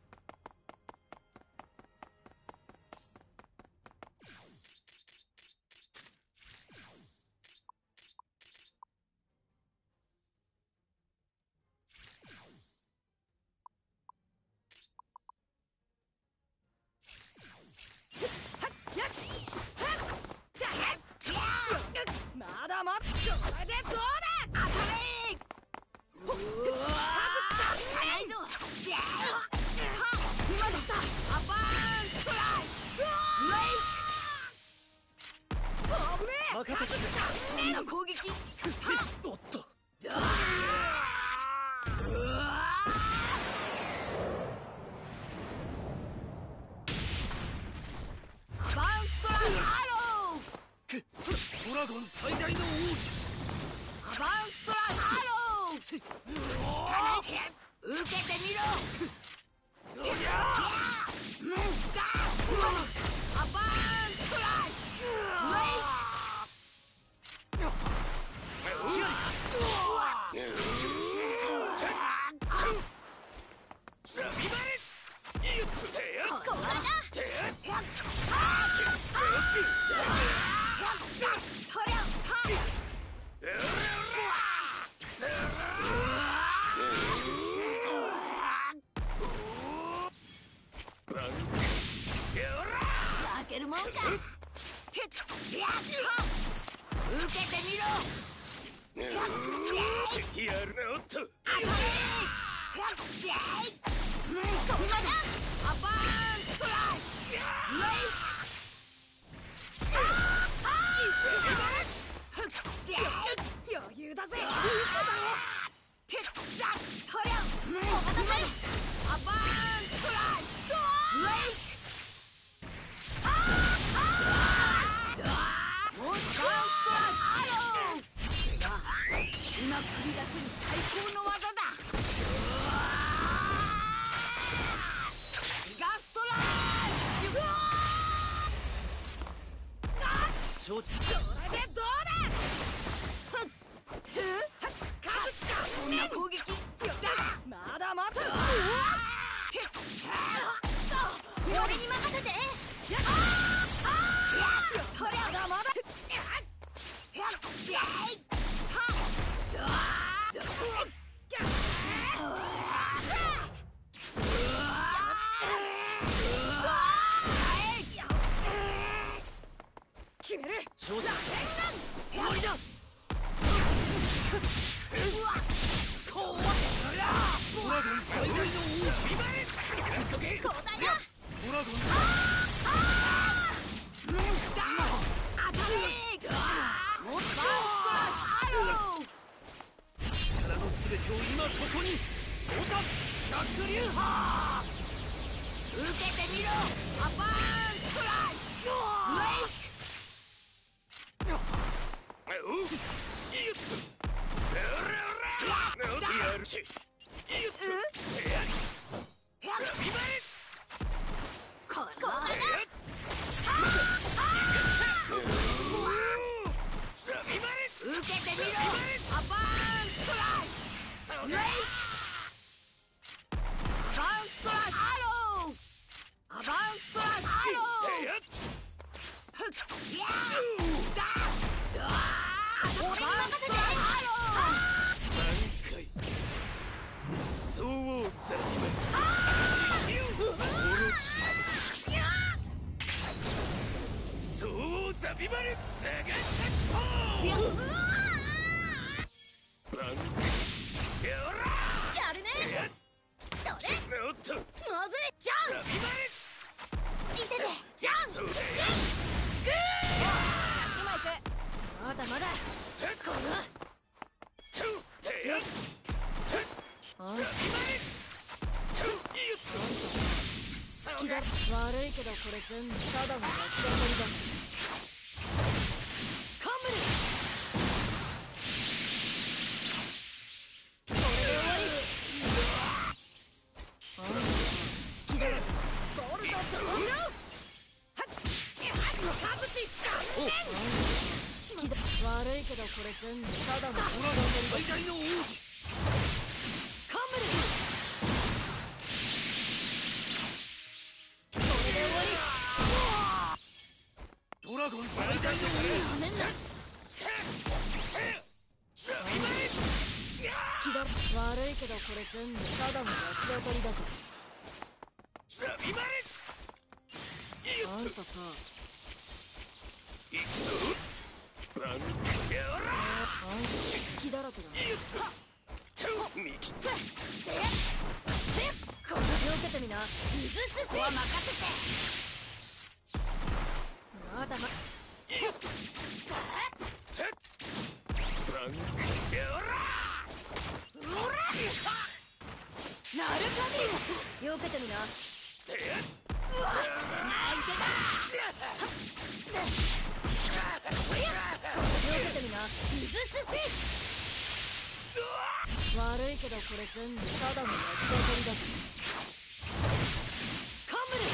まだまだそれでどうだ当たれうわーないぞ今だったアバーンストラッシュレイ危ねえ任せてそんな攻撃おっとだーうわアバーンストラッシュアローそれドラゴン最大の王子アバーンストラッシュアロー効かないで受けてみろてやうんだアバーンストラッシュレ負けるもんかてやっ受けてみろやっやるなおっと当たれやっこんなだアバー承知。 それでどうだ。ふんふんはっかぶったそんな攻撃。まだまだ。うわって俺に任せて。 ああそりゃまだまだ。やっやいはっどわーど決める。 承知した。終わりだ。 そうドラゴン最大の王ビバレやっとけ。 交代だ。 ドラゴン当たれ。もっと力のすべてを今ここに。オタ百竜派。 受けてみろ。アパースプラッシュ。受けてみろ。アパースプラッシュ。アバンスプラッシュ。アバンスプラッシュ。やだだ俺に任せて。 そうザリそうザビバルザガッポー。 やるね。それおっとまずいじゃん。 ザビバル見ててじゃん。 そうだよ。 今行く。まだまだ。このあん好きだ。悪いけどこれ全部ただの焼き上がりだ。 カムリ。 これで終わり。あん好きだ。 ボルトとウロはっカブチ好きだ。悪いけどこれ全部ただの焼き上がりだ。 最大の王子。 カムリ。 ドラゴン最大の王子。 なめんな。 ザビバル好きだ。悪いけどこれ全部ただの焼き上がりだかザビバルら。あんたさ、 いくぞ。バンやらあんた好きだらけだな。 見切った。 この受けてみな。 ここは任せて。 まだまバンやらなるかび。よけてみな。 てやっよけてみな。悪いけどこれ全部ただの焼き上がりだかカムリ。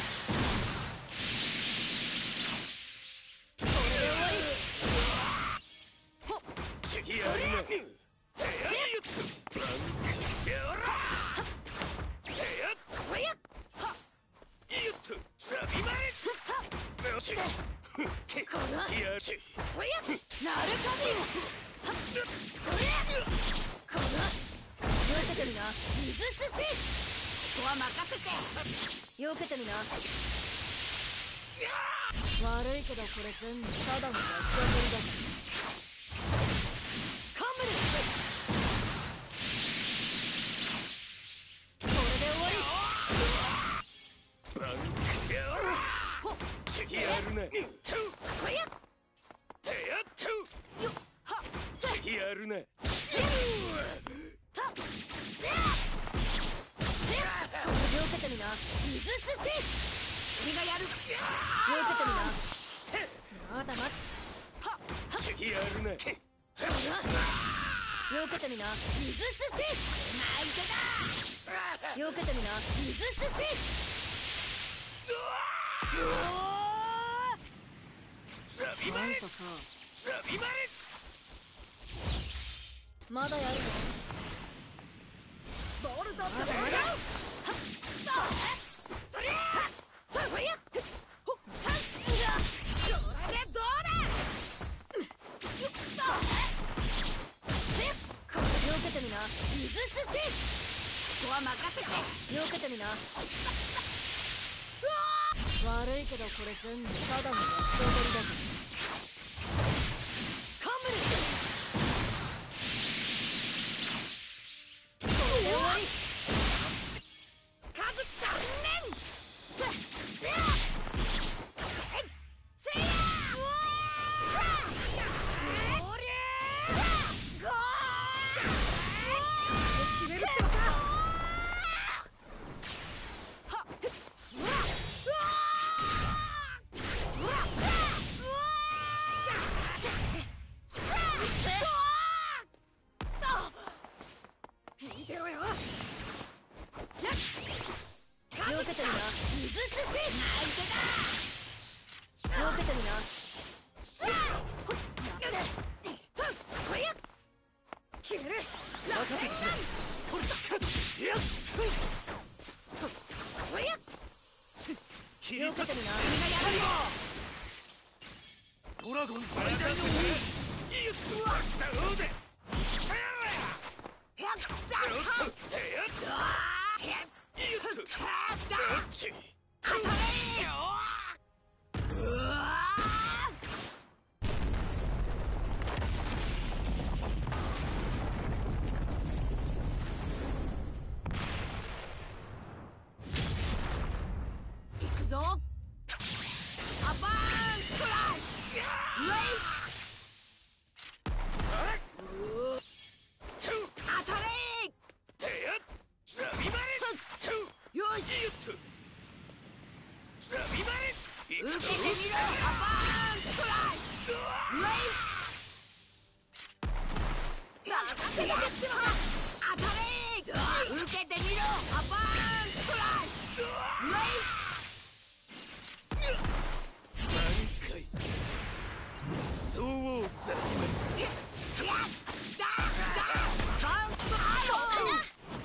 ら。これで終わり。 やるな。てやっバンやらてやっよっとザビバルよしこのよしなるかび。このよけてみな。水寿司。 ここは任せて。 よけてみな。悪いけどこれ全部ただの焼き上がりだかカムリ。 ら。これで終わり。 バンやらやるな。てやっよっはっやるな。 たっよけてみな。水寿司。 俺がやる。 よけてみな。まだまだ。 やるな。 よけてみな。水寿司。よけてみな。水寿司。 ザビバレなんかさ、 ザビバレまだやるの？ ボルトまだまだ。はっ、そりゃー、そりゃ、ほっ、さん、 これでどうだ。 よっと、せっ、これで受けてみな。水し、 ここは任せて。 よけてみな。悪いけどこれ全部ただの役所取りだから。カムリ。これで終わり。 かぶった面。せや。せや。おりゃ。ゴー。決めるってさ。はっ。うわ。見てろよ。 よけてみな。 水寿司。相手だ。 よけてみな。 さあ。ほっ。と。ほや。決める。ラッセンガン。 ほらいやほや。 切よけてみな。 ドラゴン最大の王イエスだろうでやったー。 よっとてやっどー。て。 イエスただ。 よっち当たれ。うわー。行くぞ。アバーンストラッシュ。レイ。当たれ。 てやザビバレよし。 イエスザビバレ受けてみろ。アバーンストラッシュ。レイ。当たれ。受けてみろ。アバーンストラッシュ。レイ。 何回そうザビやっただバンストアロー。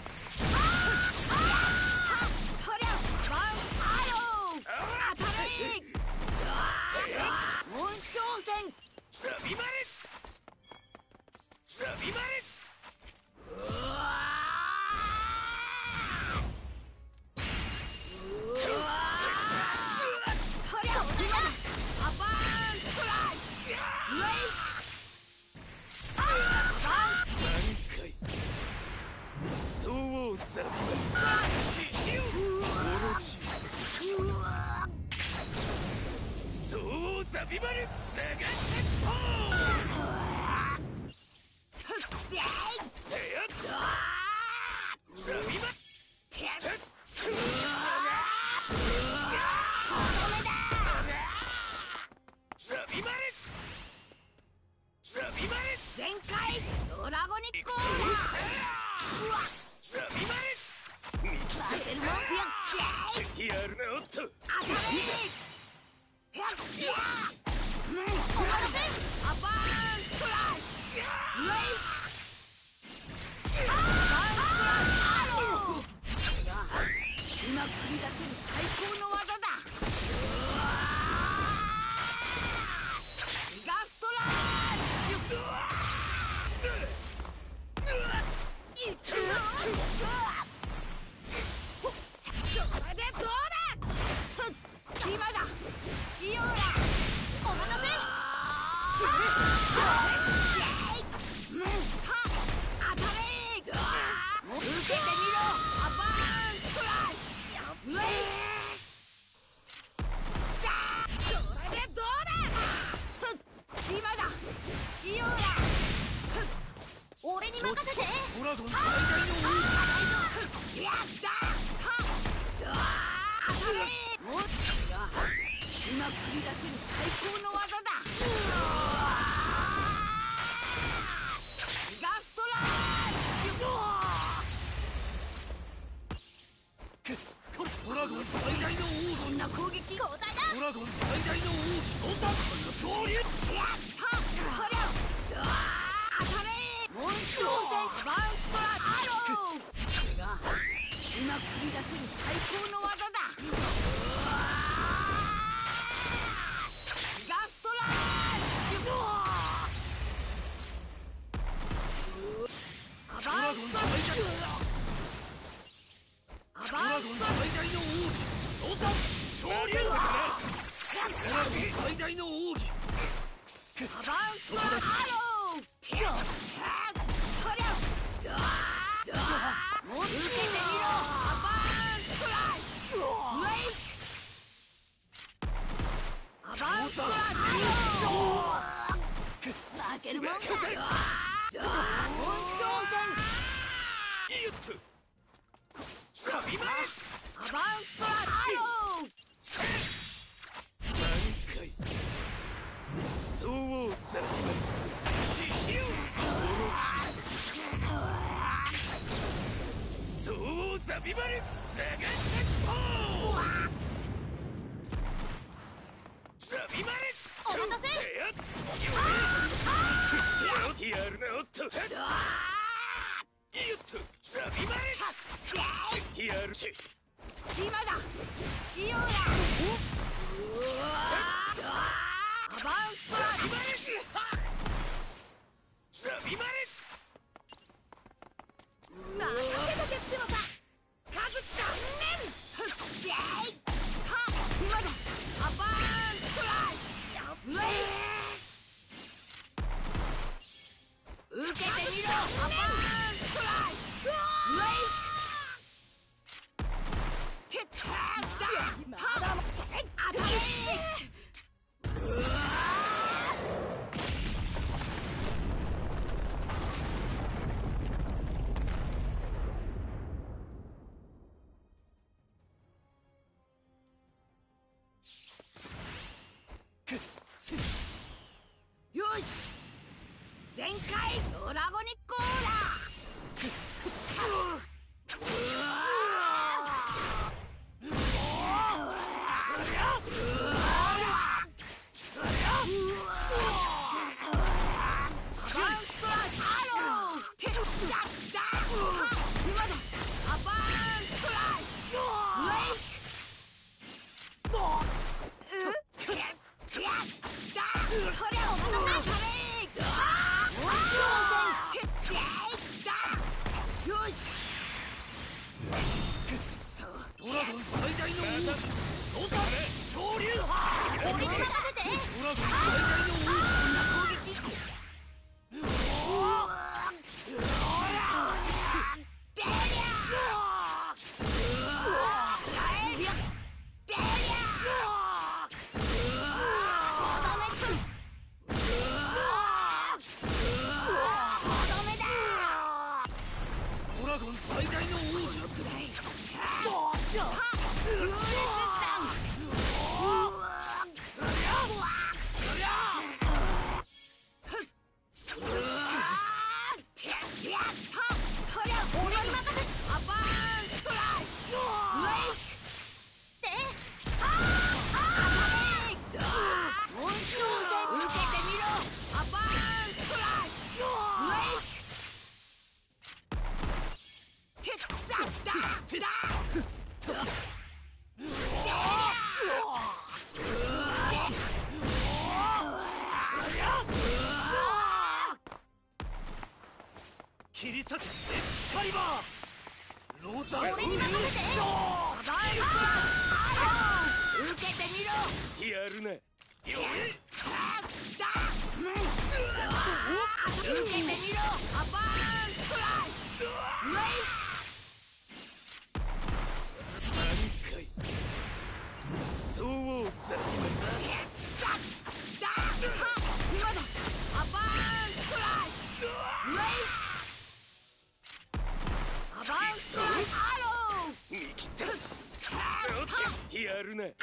とりゃバンスアロー。当たれ。紋章戦。 ザビバレザビバレうわー。うわー。とりゃアバーンストラッシュ。レイ。バンス何回そうザビバレシヒュうわオロチー。うわそうザビバレザガ鉄砲ー。レイ。 てやザビバレてやっ。 うザビバレザビバレ全開ドラゴニックオーラー。 ザビバレ見切っ当てるもんやっけー。 てやるなおっと当たれ。やっけー。うん、お任せ。アバーンストラッシュ。レイ。アバーンストラッシュアロー。今繰り出せる最高の技だ。うわー。ギガストラッシュ。いくよ。それでどうだ。今だ。イオラ。お任せ。うん、は。当たれ。受けてみろ。アバーンストラッシュ。レイ。それでどうだ。今だ。イオラ。 俺に任せて。 ドラゴン最大のやったはっ。当たれ。おっと。今繰り出せる最高の技だ。ギガストラッシュ。 王ドラゴン最大の王のな攻撃交代だ。 ドラゴン最大の王旗昇竜。 やったこりゃドア当たれモンスト戦バーストラアロー。これが今繰り出せる最高の技だ。ガストラッシュアバーストラッシュアバーストラッシュ最大の王旗ドタ昇竜。ドラゴン最大の王旗アバーストラアロー。てやったこりゃドアドア受けてみろアバーストラッシュウェイアバーストラアロー。負けるもんかドアドア本勝戦。 よっとサビマルアバーストラアロー。 何回そう王ザシヒュそう王ザビバルザガ鉄砲ザビマルお待たせ。 やるなおっとドアよっとザビマルやるし今だいようやうわドアアバーストラザビマルザビマル任せとけってのさかぶったねんふっイェイは今だアバーストラッシュウェイ受けてみろアバーストラッシュウェイてっただは当たれうわよし全開ドラゴニックオーラドラゴン最大の王旗ドタ昇竜俺に任せて。 ドラゴン最大の王旗ドラゴン最大の王切り裂けエクスカリバーローザ俺に任せて。 受けてみろやるなよえ受けてみろアバーストラッシュウェイ何回そう王ザ今だアバーストラッシュウェイアバーストラッシュアロー見切ったやるなこ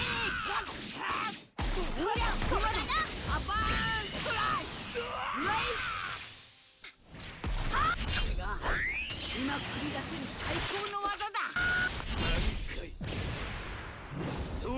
りゃこれだアバーストラッシュウェイこれが今繰り出せる最高の技だ何回そう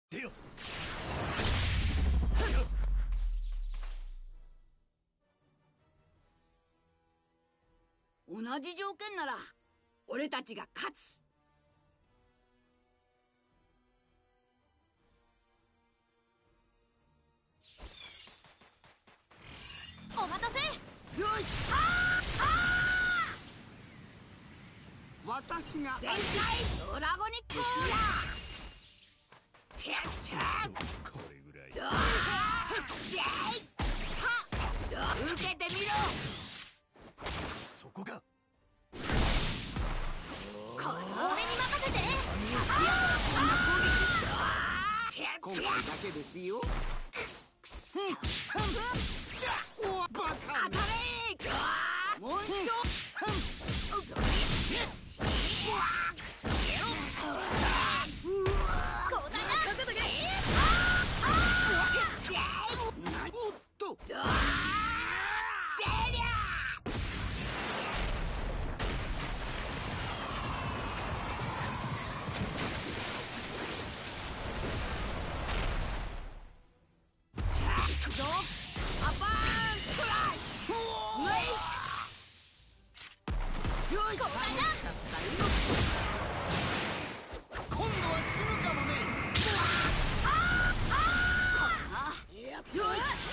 出よ。 同じ条件なら俺たちが勝つ。 お待たせ。 よし。 私が全開ドラゴニックオーラー。てってこれぐらいドーはっ受けてみろ。 そこか。 これ俺に任せて。 今回だけですよ。バカ当たれ紋章交代だ。 おっと行くぞ。アバーンストラッシュ。よし。 交代だ。 今度は死ぬかもね。 よし。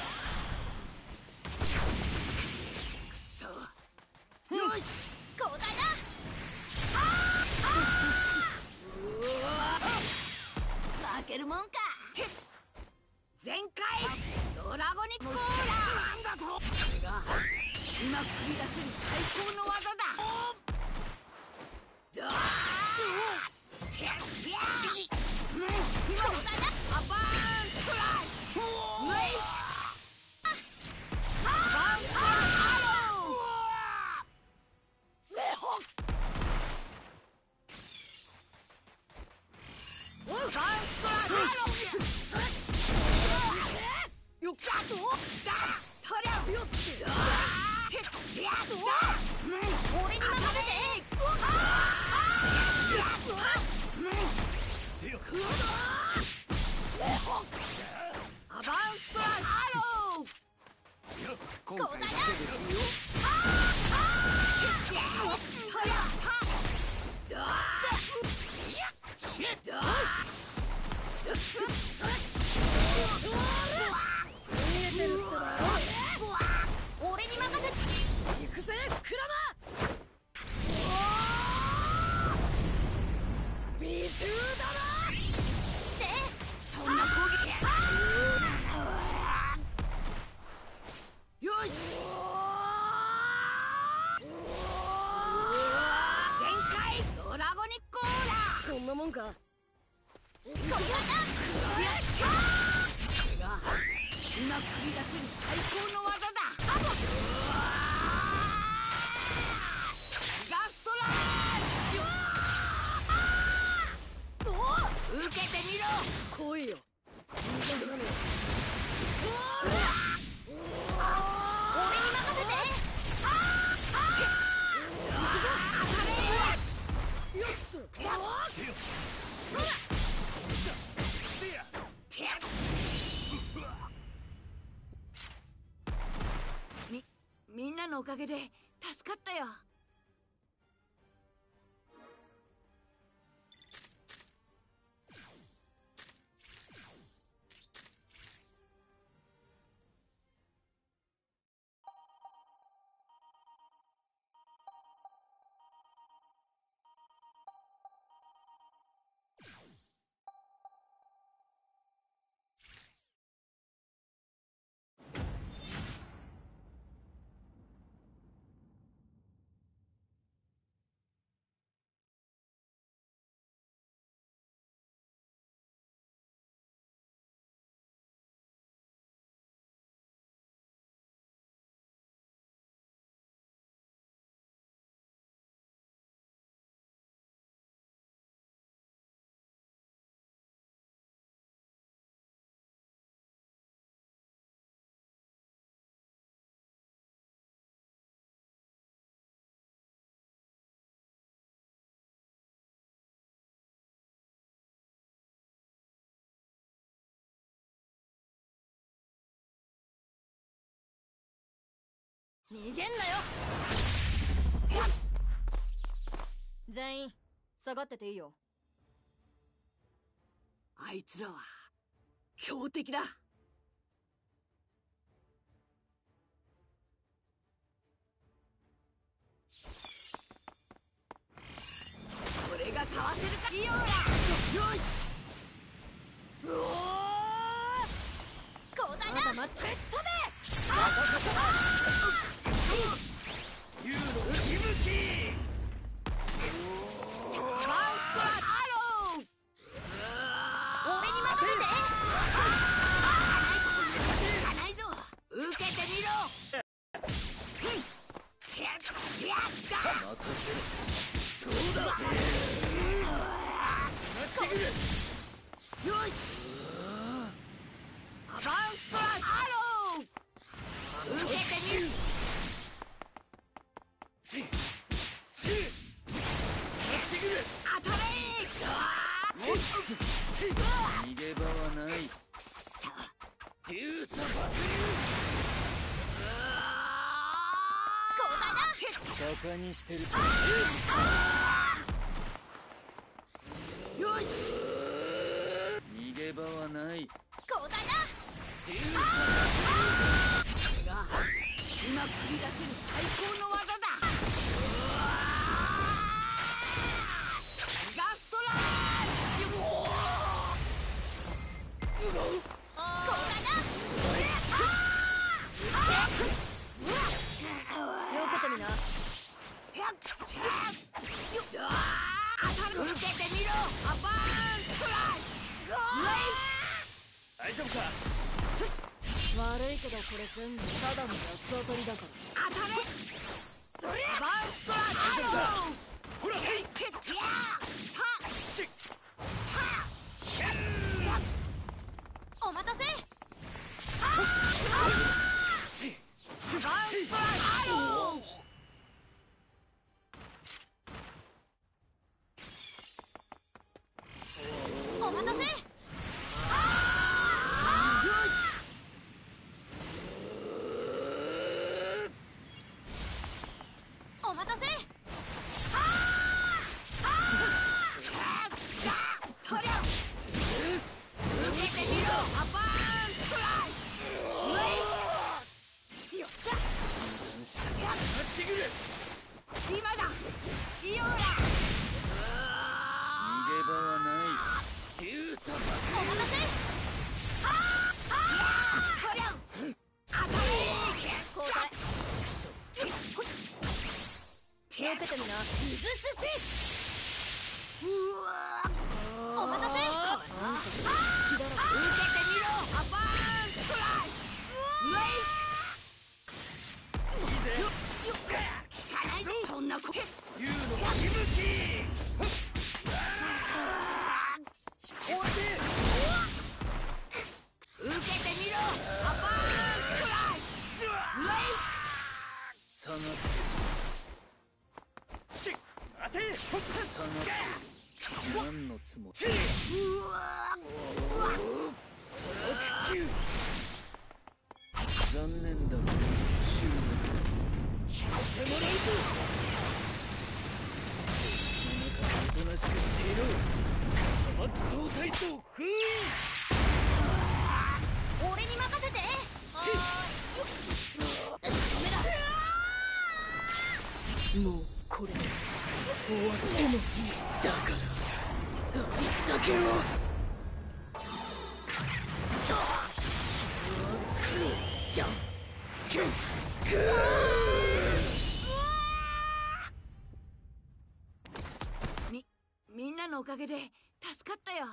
くそ。よし。 交代だ。 負けるもんか。全開ドラゴニックオーラー。なんだと。これが今繰り出せる最高の技だ。ドーてっやー。今アバーンストラッシュ。ウェイアバーンストラッシュアロー。レホアバーンストラッシュアロー。よっだとだとりゃよっだてっやだ俺に任せて。 出よ。 アバーンストラッシュアロー。 今回だけですよ。 とりゃはだだ俺に任せて。 行くぜクラマ。美獣だな。 でそんな攻撃よし。全開ドラゴニックオーラー。 そんなもんか。 交代だ。 これが今繰り出せる最高の技だ。ガストラッシュ。受けてみろ。 来いよ。逃がさね俺に任せて。 え。よっと。 出よ。そうだ。出や。 みみんなのおかげで助かったよ。 逃げんなよ。全員下がってていいよ。 あいつらは強敵だ。これがかわせるか。リオーラよし。うおーこうだな。 まだ待って。 飛べ。 ユーの息吹。 バーストラアロー。 俺に任せて。 かないぞ。受けてみろ。やった任せろ。そうだ。まっしぐる。 よし。アバンストラアロー。受けてみる。 せせまっしぐる。 当たれ。 逃げ場はない。流砂爆流。バカにしてると。 よし。 逃げ場はない。 こうだな。 流砂これが今繰り出せる最高の技だ。ガストラッシュ。 こうだな。よけてみな。 当たる。受けてみろ。アバンストラッシュ。 大丈夫か。 悪いけどこれ全部ただの八つ当たりだから。 当たれ。アバンストラッシュ。 ほら、へい。 てってやはしっ。 お待たせ。 アバンストラッシュ。 お待たせ。お待たせ。 とりゃ受けてみろ。アバンストラッシュ。よっしゃ。 まっしぐる。 今だ。イオーラ。 逃げ場はない。流砂爆お待たせ。 とりゃ当たれ。 交代。よけてみな。 水寿司。うわお待たせ。 受けてみろ。アバンストラッシュ。 いいぜ。 効かないぞそんなこと。 ユーの息吹。引き裂け。 受けてみろ。アバンストラッシュ。 下がって。しっ。当て。下がって。何のつもり。 うわ白球。残念だが終了。引いてもらうぞ。その中おとなしくしていろ。砂漠総体操封印。 俺に任せて。 もうこれで終わってもいい。だからありったけを。さあじゃんけんグー。みみんなのおかげで助かったよ。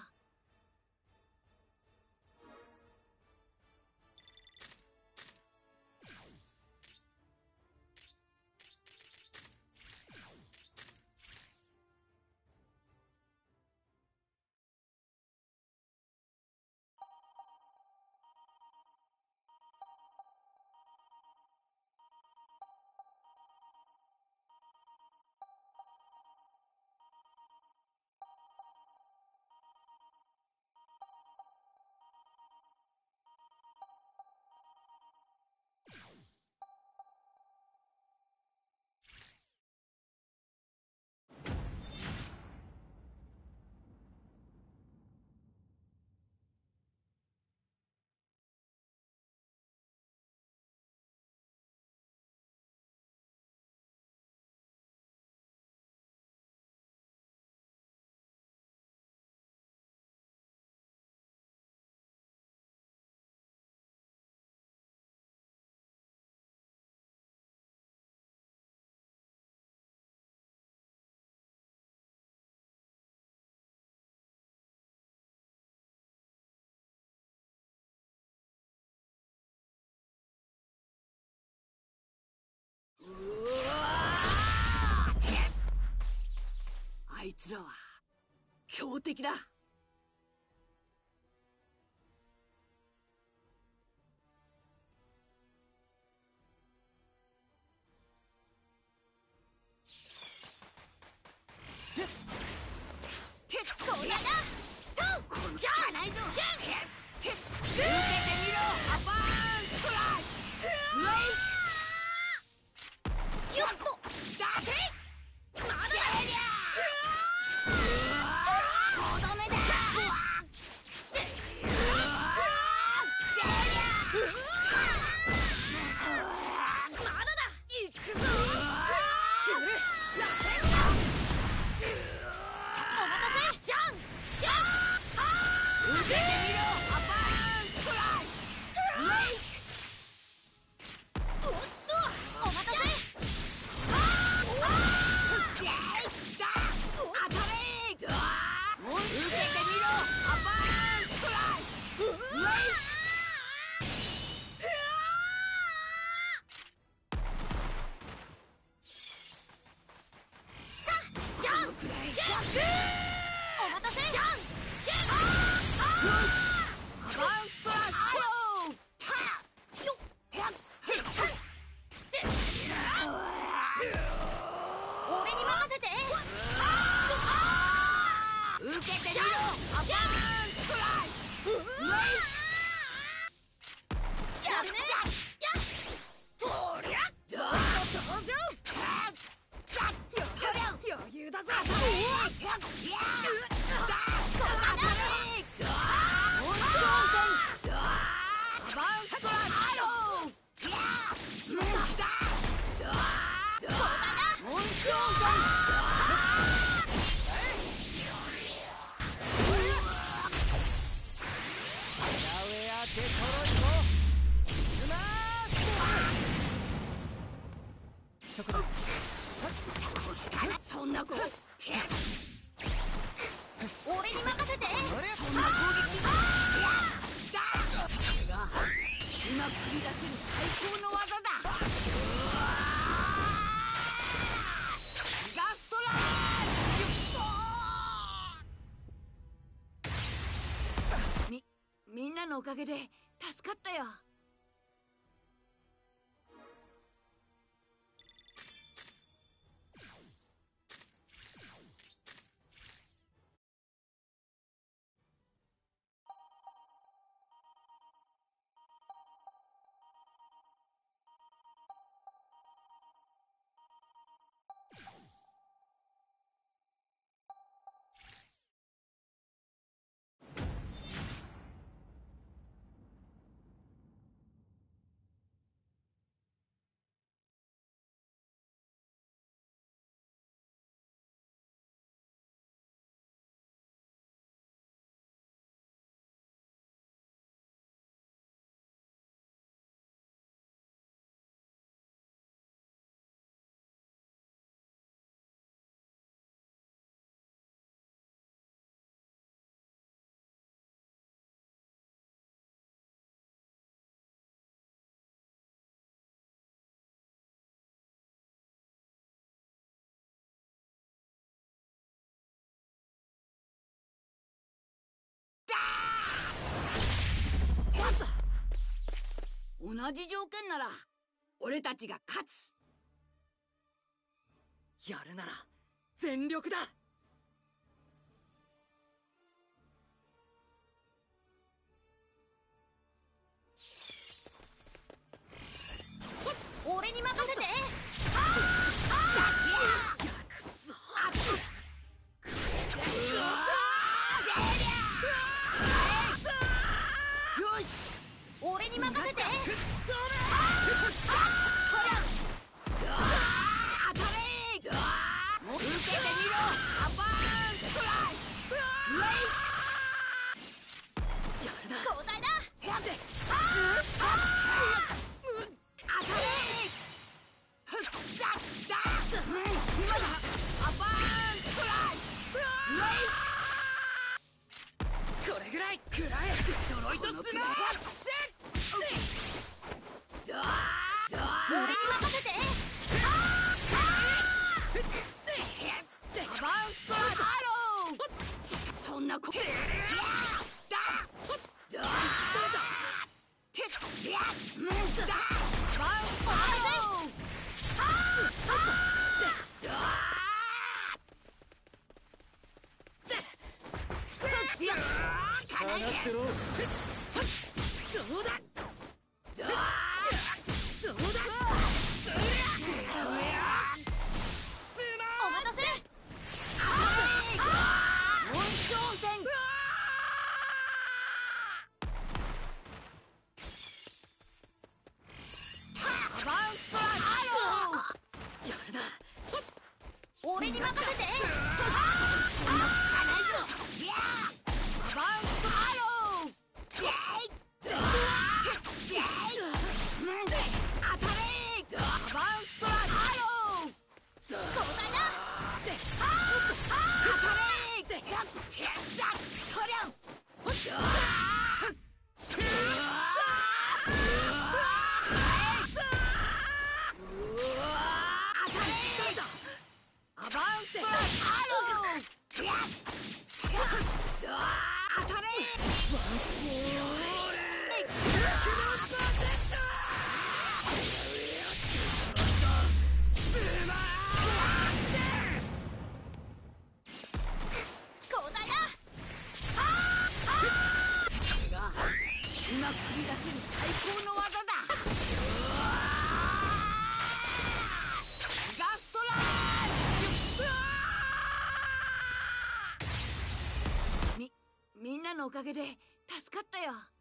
あいつらは強敵だ。てっこれだ。このじゃないぞ。てって受けてみろ。アバンストラッシュ。よっとだけまだだ。とどめだ。まだだ。いくぞ。受けてみろ。アバンストラッシュ。レイおっとお待たせ。当たれ。受けてみろ。アバンストラッシュ。レイジャンプ。お待たせ。ジャンプ。よし。アバンストラッシュ。タッよっへっへっ俺に任せて。受けてみろ。アバンストラッシュ。やるね。とりゃどう登場。余裕だぞ。当たれ。 そこだ。 そんな子。俺に任せて。そんな攻撃。これが今繰り出せる最高の技だ。ガストラッシュ。みみんなのおかげで助かったよ。同じ条件なら俺たちが勝つ。 やるなら全力だ。 俺に任せて。 よし。 俺に任せて。 これぐらい食らえ。デトロイトスマッシュ。 俺に任せて。 アバンストラッシュ。 こてだだだてやむだバウンスアローはだ下がってろ。 どうだどうだどうだお待たせ。 本挑戦アバンストラッシュやるな俺に任せて。 そんな効かないぞいやアバンストアローイェイドーイェイ当たれアバンストラッシュアロー交代だ。 当たれやってやっとりゃ当たれアバンストラッシュアローやっ当たれ交代だ。 今繰り出せる最高の技だガストラッシュみみんなのおかげで助かったよ。